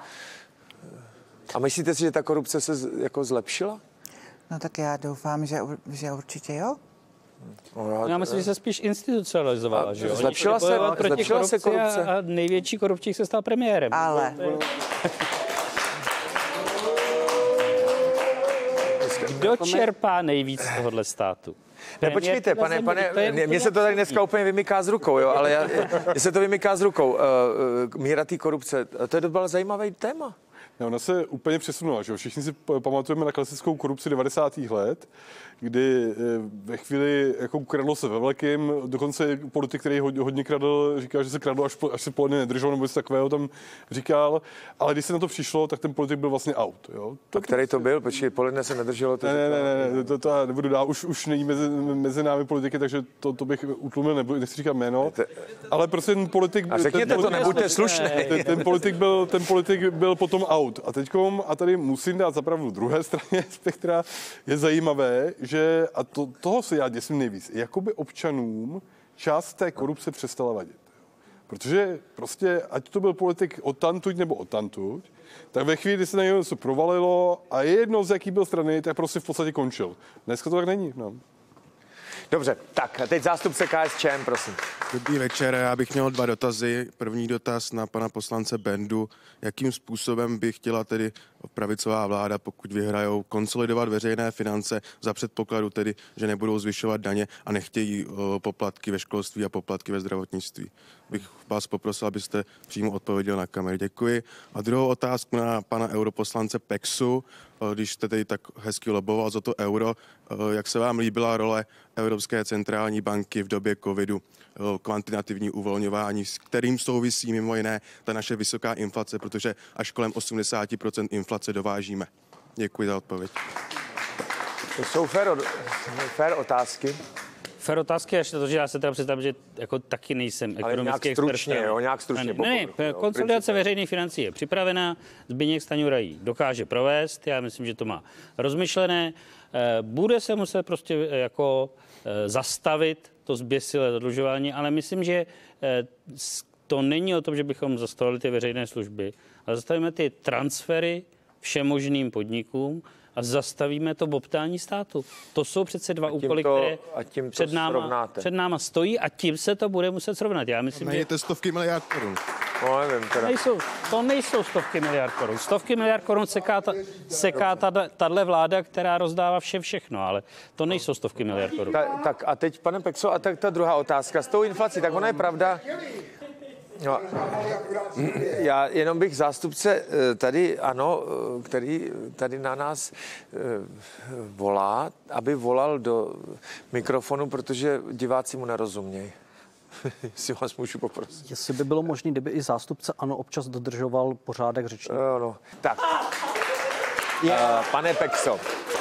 A myslíte si, že ta korupce se z- jako zlepšila? No tak já doufám, že, ur- že určitě jo. No, Já myslím, že se spíš institucionalizovala, A že jo? Oni zlepšila chtěli se- bojovat proti zlepšila se korupci korupce? A, a největší korupčík se stal premiérem. Ale Kdo čerpá nejvíc z tohohle státu? Ne, počkejte, pane, Premiér pane, té země, to je mně se to tady dneska úplně vymyká z rukou, jo, ale já, mně se to vymyká z rukou. Uh, uh, míra té korupce, to je docela zajímavý téma. Ne, ona se úplně přesunula, že jo? Všichni si p- pamatujeme na klasickou korupci devadesátých let, kdy eh, ve chvíli jako kradlo se ve velkým, dokonce politik, který hodně, hodně kradl, říkal, že se kradlo, až, po, až se poledne nedržel, nebo něco takového tam říkal, ale když se na to přišlo, tak ten politik byl vlastně out. Jo? A který to byl? Počkej, poledne se nedrželo. To Ne, ne, říkal. ne, ne, to, to já nebudu dál, už, už není mezi, mezi námi politiky, takže to, to bych utlumil, nebudu, nechci říkat jméno, ale prostě ten politik... A řekněte ten to, politik- nebuďte slušný. ten, ten, politik byl, ten politik byl potom out. A teďkom, a tady musím dát zapravdu druhé straně spektra, je zajímavé, že, a to, toho se já děsím nejvíc, jakoby občanům část té korupce přestala vadit. Protože prostě, ať to byl politik odtamtud nebo odtamtud, tak ve chvíli, kdy se na něho něco provalilo a jedno z jaký byl strany, tak prostě v podstatě končil. Dneska to tak není. No. Dobře, tak a teď zástupce K S Č M, prosím. Dobrý večer, já bych měl dva dotazy. První dotaz na pana poslance Bendu. Jakým způsobem by chtěla tedy pravicová vláda, pokud vyhrajou, konsolidovat veřejné finance za předpokladu tedy, že nebudou zvyšovat daně a nechtějí o, poplatky ve školství a poplatky ve zdravotnictví? Bych vás poprosil, abyste přímo odpověděl na kameru. Děkuji. A druhou otázku na pana europoslance Peksu. Když jste tedy tak hezky loboval za to euro, jak se vám líbila role Evropské centrální banky v době covidu, kvantitativní uvolňování, s kterým souvisí mimo jiné ta naše vysoká inflace, protože až kolem osmdesát procent inflace dovážíme. Děkuji za odpověď. To jsou fér, od- fér otázky, Fér otázky, až to, že já se teda přiznám, že jako taky nejsem ale ekonomický nějak expert. stručně, jo, nějak stručně. Ne, po ne, povrchu, jo, konsolidace principy. veřejných financí je připravená, Zbyněk Stanjura ji dokáže provést, já myslím, že to má rozmyšlené. Eh, Bude se muset prostě eh, jako eh, zastavit to zběsilé zadlužování, ale myslím, že to není o tom, že bychom zastavili ty veřejné služby, ale zastavíme ty transfery všemožným podnikům a zastavíme to bobtání státu. To jsou přece dva úkoly, to, které a tím to před, náma, před náma stojí a tím se to bude muset srovnat. Já myslím, že... to stovky miliard korun. No, nevím, teda. Nejsou, to nejsou stovky miliard korun. Stovky miliard korun seká, ta, seká tahle vláda, která rozdává všem všechno, ale to nejsou stovky miliard korun. Ta, tak a teď, pane Pekso, a tak ta druhá otázka. S tou inflací, tak ona je pravda. No, já jenom bych zástupce tady, ano, který tady na nás volá, aby volal do mikrofonu, protože diváci mu nerozumějí. Jestli vás můžu poprosit. Jestli by bylo možné, kdyby i zástupce ANO občas dodržoval pořádek řečníka. No, no. Tak. Uh, pane Pekso.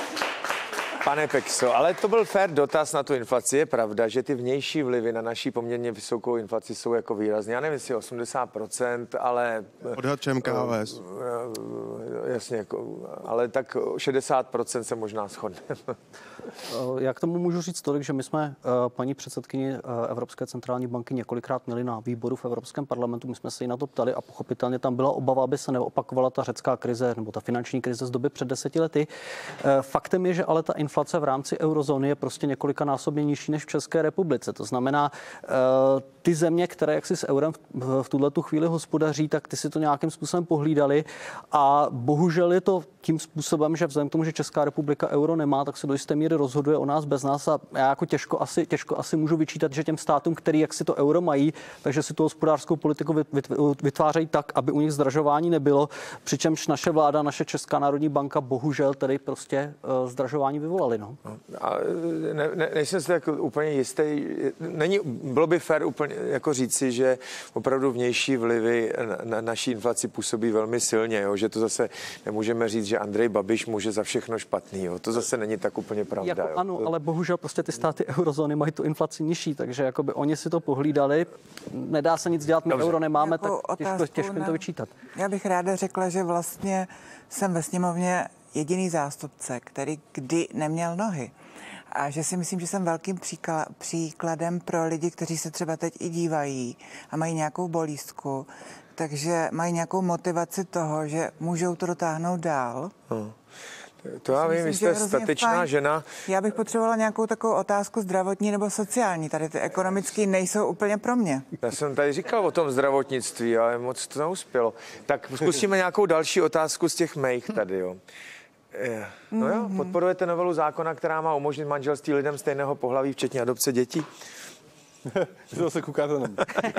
Pane Pekso, ale to byl fair dotaz na tu inflaci. Je pravda, že ty vnější vlivy na naší poměrně vysokou inflaci jsou jako výrazné. Já nevím, jestli osmdesát procent, ale... Odhad Č M K V S. Jasně, jako, ale tak šedesát procent se možná shodneme. Já k tomu můžu říct tolik, že my jsme paní předsedkyni Evropské centrální banky několikrát měli na výboru v Evropském parlamentu. My jsme se jí na to ptali a pochopitelně tam byla obava, aby se neopakovala ta řecká krize nebo ta finanční krize z doby před deseti lety. Faktem je, že ale ta inflace v rámci eurozóny je prostě několikanásobně nižší než v České republice. To znamená, ty země, které jaksi s eurem v tuhletu chvíli hospodaří, tak ty si to nějakým způsobem pohlídali a bohužel je to tím způsobem, že vzhledem k tomu, že Česká republika euro nemá, tak se do jisté míry rozhoduje o nás bez nás a já jako těžko asi, těžko asi můžu vyčítat, že těm státům, který jak si to euro mají, takže si tu hospodářskou politiku vytvářejí tak, aby u nich zdražování nebylo, přičemž naše vláda, naše Česká národní banka bohužel tedy prostě zdražování vyvolali. No. A ne, ne, nejsem si jako úplně jistý. Není, bylo by fér úplně jako říci, že opravdu vnější vlivy na, na naší inflaci působí velmi silně, jo? Že to zase nemůžeme říct, že Andrej Babiš může za všechno špatný. Jo? To zase není tak úplně pravda. Jako jo? ano, to... ale bohužel prostě ty státy eurozóny mají tu inflaci nižší, takže jakoby oni si to pohlídali. Nedá se nic dělat, my Dobře. euro nemáme, jako tak těžko, těžko jim to vyčítat. Já bych ráda řekla, že vlastně jsem ve sněmovně jediný zástupce, který kdy neměl nohy. A že si myslím, že jsem velkým příkladem pro lidi, kteří se třeba teď i dívají a mají nějakou bolístku, takže mají nějakou motivaci toho, že můžou to dotáhnout dál. Hmm. To já vím, vy jste statečná fajn. žena. Já bych potřebovala nějakou takovou otázku zdravotní nebo sociální. Tady ty ekonomické nejsou úplně pro mě. Já jsem tady říkal o tom zdravotnictví, ale moc to neuspělo. Tak zkusíme nějakou další otázku z těch mých tady, jo. No jo, podporujete novelu zákona, která má umožnit manželství lidem stejného pohlaví, včetně adopce dětí? To se koukáte na mě.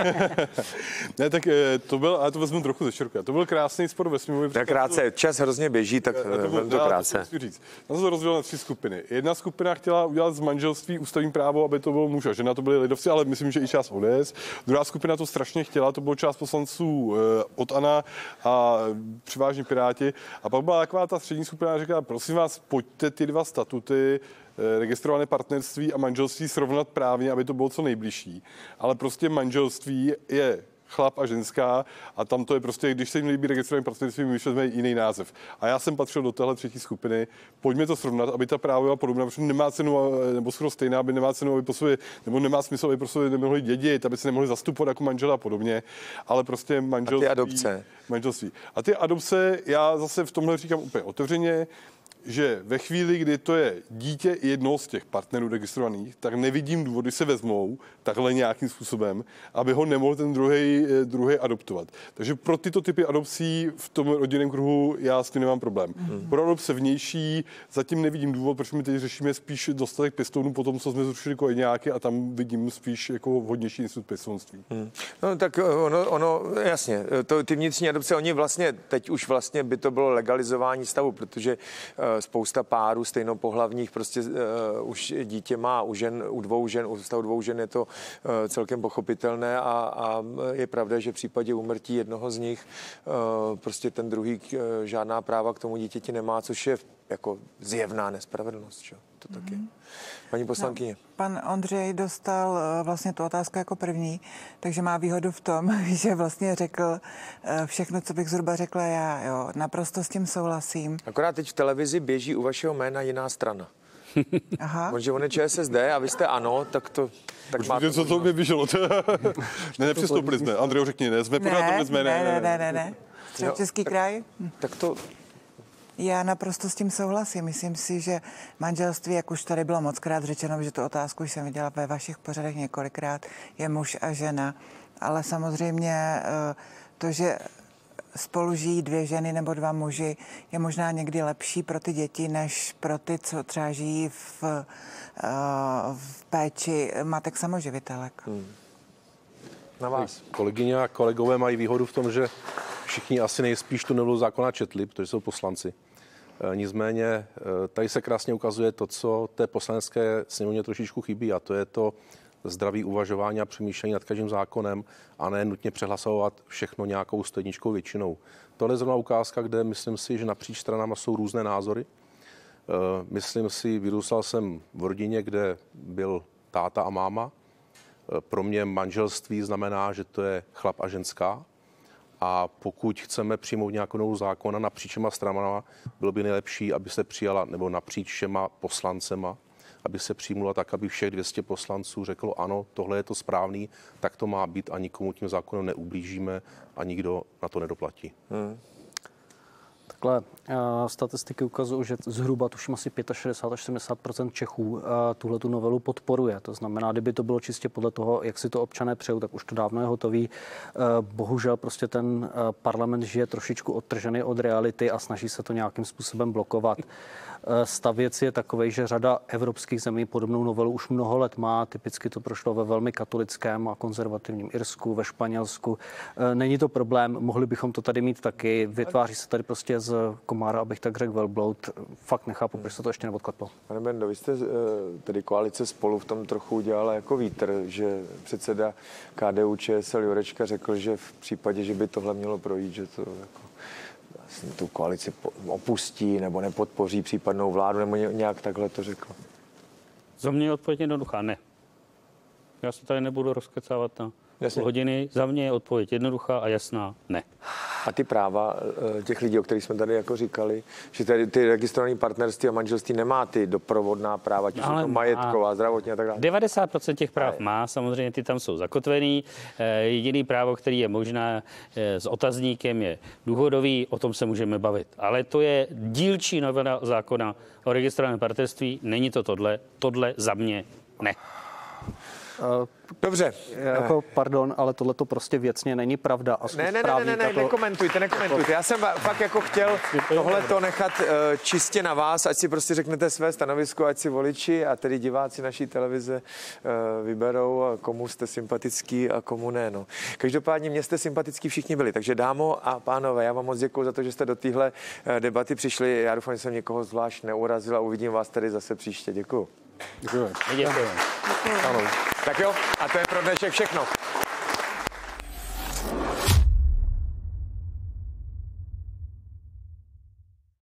Ne, tak to byl, ale to vezmu trochu ze široka. To byl krásný spor ve sněmovně. Tak krátce, čas hrozně běží, tak to, byl, to krátce. To říct. Na to se rozdělilo na tři skupiny. Jedna skupina chtěla udělat z manželství ústavní právo, aby to bylo muž a žena, to byli lidovci, ale myslím, že i část O D S. Druhá skupina to strašně chtěla, to bylo část poslanců od ANO a převážně Piráti. A pak byla taková ta střední skupina, říkala, prosím vás, pojďte ty dva statuty, registrované partnerství a manželství srovnat právně, aby to bylo co nejbližší. Ale prostě manželství je chlap a ženská a tam to je prostě, když se jim líbí registrované partnerství, my jsme jiný název. A já jsem patřil do téhle třetí skupiny. Pojďme to srovnat, aby ta práva byla podobná, protože nemá cenu, nebo skoro stejná, aby nemá cenu, aby po sobě, nebo nemá smysl, aby po sobě nemohli dědit, aby se nemohli zastupovat jako manžela a podobně, ale prostě manželství. A ty adopce. Manželství. A ty adopce, já zase v tomhle říkám úplně otevřeně, že ve chvíli, kdy to je dítě jednoho z těch partnerů registrovaných, tak nevidím důvody se vezmou takhle nějakým způsobem, aby ho nemohl ten druhý druhý adoptovat. Takže pro tyto typy adopcí v tom rodinném kruhu já s tím nemám problém. Hmm. Pro adopce vnější zatím nevidím důvod, proč my teď řešíme spíš dostatek pěstounů po tom, co jsme zrušili kojeňáky a tam vidím spíš jako vhodnější institut pěstounství. Hmm. No tak ono, ono jasně, to, ty vnitřní adopce, oni vlastně, teď už vlastně by to bylo legalizování stavu, protože spousta párů stejnopohlavních prostě uh, už dítě má u žen, u dvou žen, u stavu dvou žen je to uh, celkem pochopitelné a, a je pravda, že v případě úmrtí jednoho z nich uh, prostě ten druhý uh, žádná práva k tomu dítěti nemá, což je jako zjevná nespravedlnost. Čo? To mm-hmm. taky. Paní poslankyně. No, pan Ondřej dostal uh, vlastně tu otázku jako první, takže má výhodu v tom, že vlastně řekl uh, všechno, co bych zhruba řekla já. Jo. Naprosto s tím souhlasím. Akorát teď v televizi běží u vašeho jména jiná strana. Aha. Protože on je ČSSD a vy jste ano, tak to... Tak máte co to by vyšlo? Ne, nepřistoupili jsme. Andrejo, řekni, ne, jsme pořád ne, jsme, ne, ne, ne, ne, ne. Třeba Český kraj? Hm. Tak to... Já naprosto s tím souhlasím. Myslím si, že manželství, jak už tady bylo mockrát řečeno, že tu otázku už jsem viděla ve vašich pořadech několikrát, je muž a žena. Ale samozřejmě to, že spolu žijí dvě ženy nebo dva muži, je možná někdy lepší pro ty děti, než pro ty, co třeba žijí v, v péči matek samoživitelek. Hmm. Na vás. Kolegyně a kolegové mají výhodu v tom, že všichni asi nejspíš tu novelu zákona četli, protože jsou poslanci. Nicméně tady se krásně ukazuje to, co té poslanecké sněmovně trošičku chybí, a to je to zdravý uvažování a přemýšlení nad každým zákonem a ne nutně přehlasovat všechno nějakou stejničkou většinou. Tohle je zrovna ukázka, kde myslím si, že napříč stranama jsou různé názory. Myslím si, vyrůstal jsem v rodině, kde byl táta a máma. Pro mě manželství znamená, že to je chlap a ženská. A pokud chceme přijmout nějakou novou zákona napříč všema stranama, bylo by nejlepší, aby se přijala, nebo napříč všema poslancema, aby se přijmula tak, aby všech dvě stě poslanců řeklo ano, tohle je to správný, tak to má být a nikomu tím zákonem neublížíme a nikdo na to nedoplatí. Hmm. Takhle uh, statistiky ukazují, že zhruba tuším asi šedesát pět až sedmdesát procent Čechů uh, tuhle tu novelu podporuje. To znamená, kdyby to bylo čistě podle toho, jak si to občané přejou, tak už to dávno je hotový. Uh, bohužel prostě ten uh, parlament žije trošičku odtržený od reality a snaží se to nějakým způsobem blokovat. Stav věci je takovej, že řada evropských zemí podobnou novelu už mnoho let má. Typicky to prošlo ve velmi katolickém a konzervativním Irsku, ve Španělsku. Není to problém, mohli bychom to tady mít taky. Vytváří se tady prostě z komára, abych tak řekl, velbloud. Fakt nechápu, proč se to ještě neodkleplo. Pane Bendo, vy jste tedy koalice Spolu v tom trochu udělala jako vítr, že předseda K D U Č S L Jurečka řekl, že v případě, že by tohle mělo projít, že to jako tu koalici opustí nebo nepodpoří případnou vládu, nebo nějak takhle to řekl? Za mě je odpověď jednoduchá, ne. Já se tady nebudu rozkecávat na Jasně. hodiny. Za mě je odpověď jednoduchá a jasná, ne. A ty práva těch lidí, o kterých jsme tady jako říkali, že tady ty registrované partnerství a manželství nemá ty doprovodná práva, či jsou to majetková, zdravotní a tak dále. devadesát procent těch práv má, samozřejmě ty tam jsou zakotvený. Jediný právo, který je možná s otazníkem, je důchodový, o tom se můžeme bavit. Ale to je dílčí novela zákona o registrovaném partnerství, není to tohle, tohle za mě ne. Dobře. Jako, pardon, ale tohle to prostě věcně není pravda. A ne, ne, ne, ne, ne, to... nekomentujte, nekomentujte. Já jsem fakt jako chtěl tohleto nechat uh, čistě na vás, ať si prostě řeknete své stanovisko, ať si voliči a tedy diváci naší televize uh, vyberou, komu jste sympatický a komu ne. No. Každopádně mě jste sympatický všichni byli, takže dámo a pánové, já vám moc děkuji za to, že jste do téhle uh, debaty přišli. Já doufám, že jsem někoho zvlášť neurazil a uvidím vás tady zase příště. Děkuji. Děkuji. Děkuji. Ano. Tak jo, a to je pro dnešek všechno.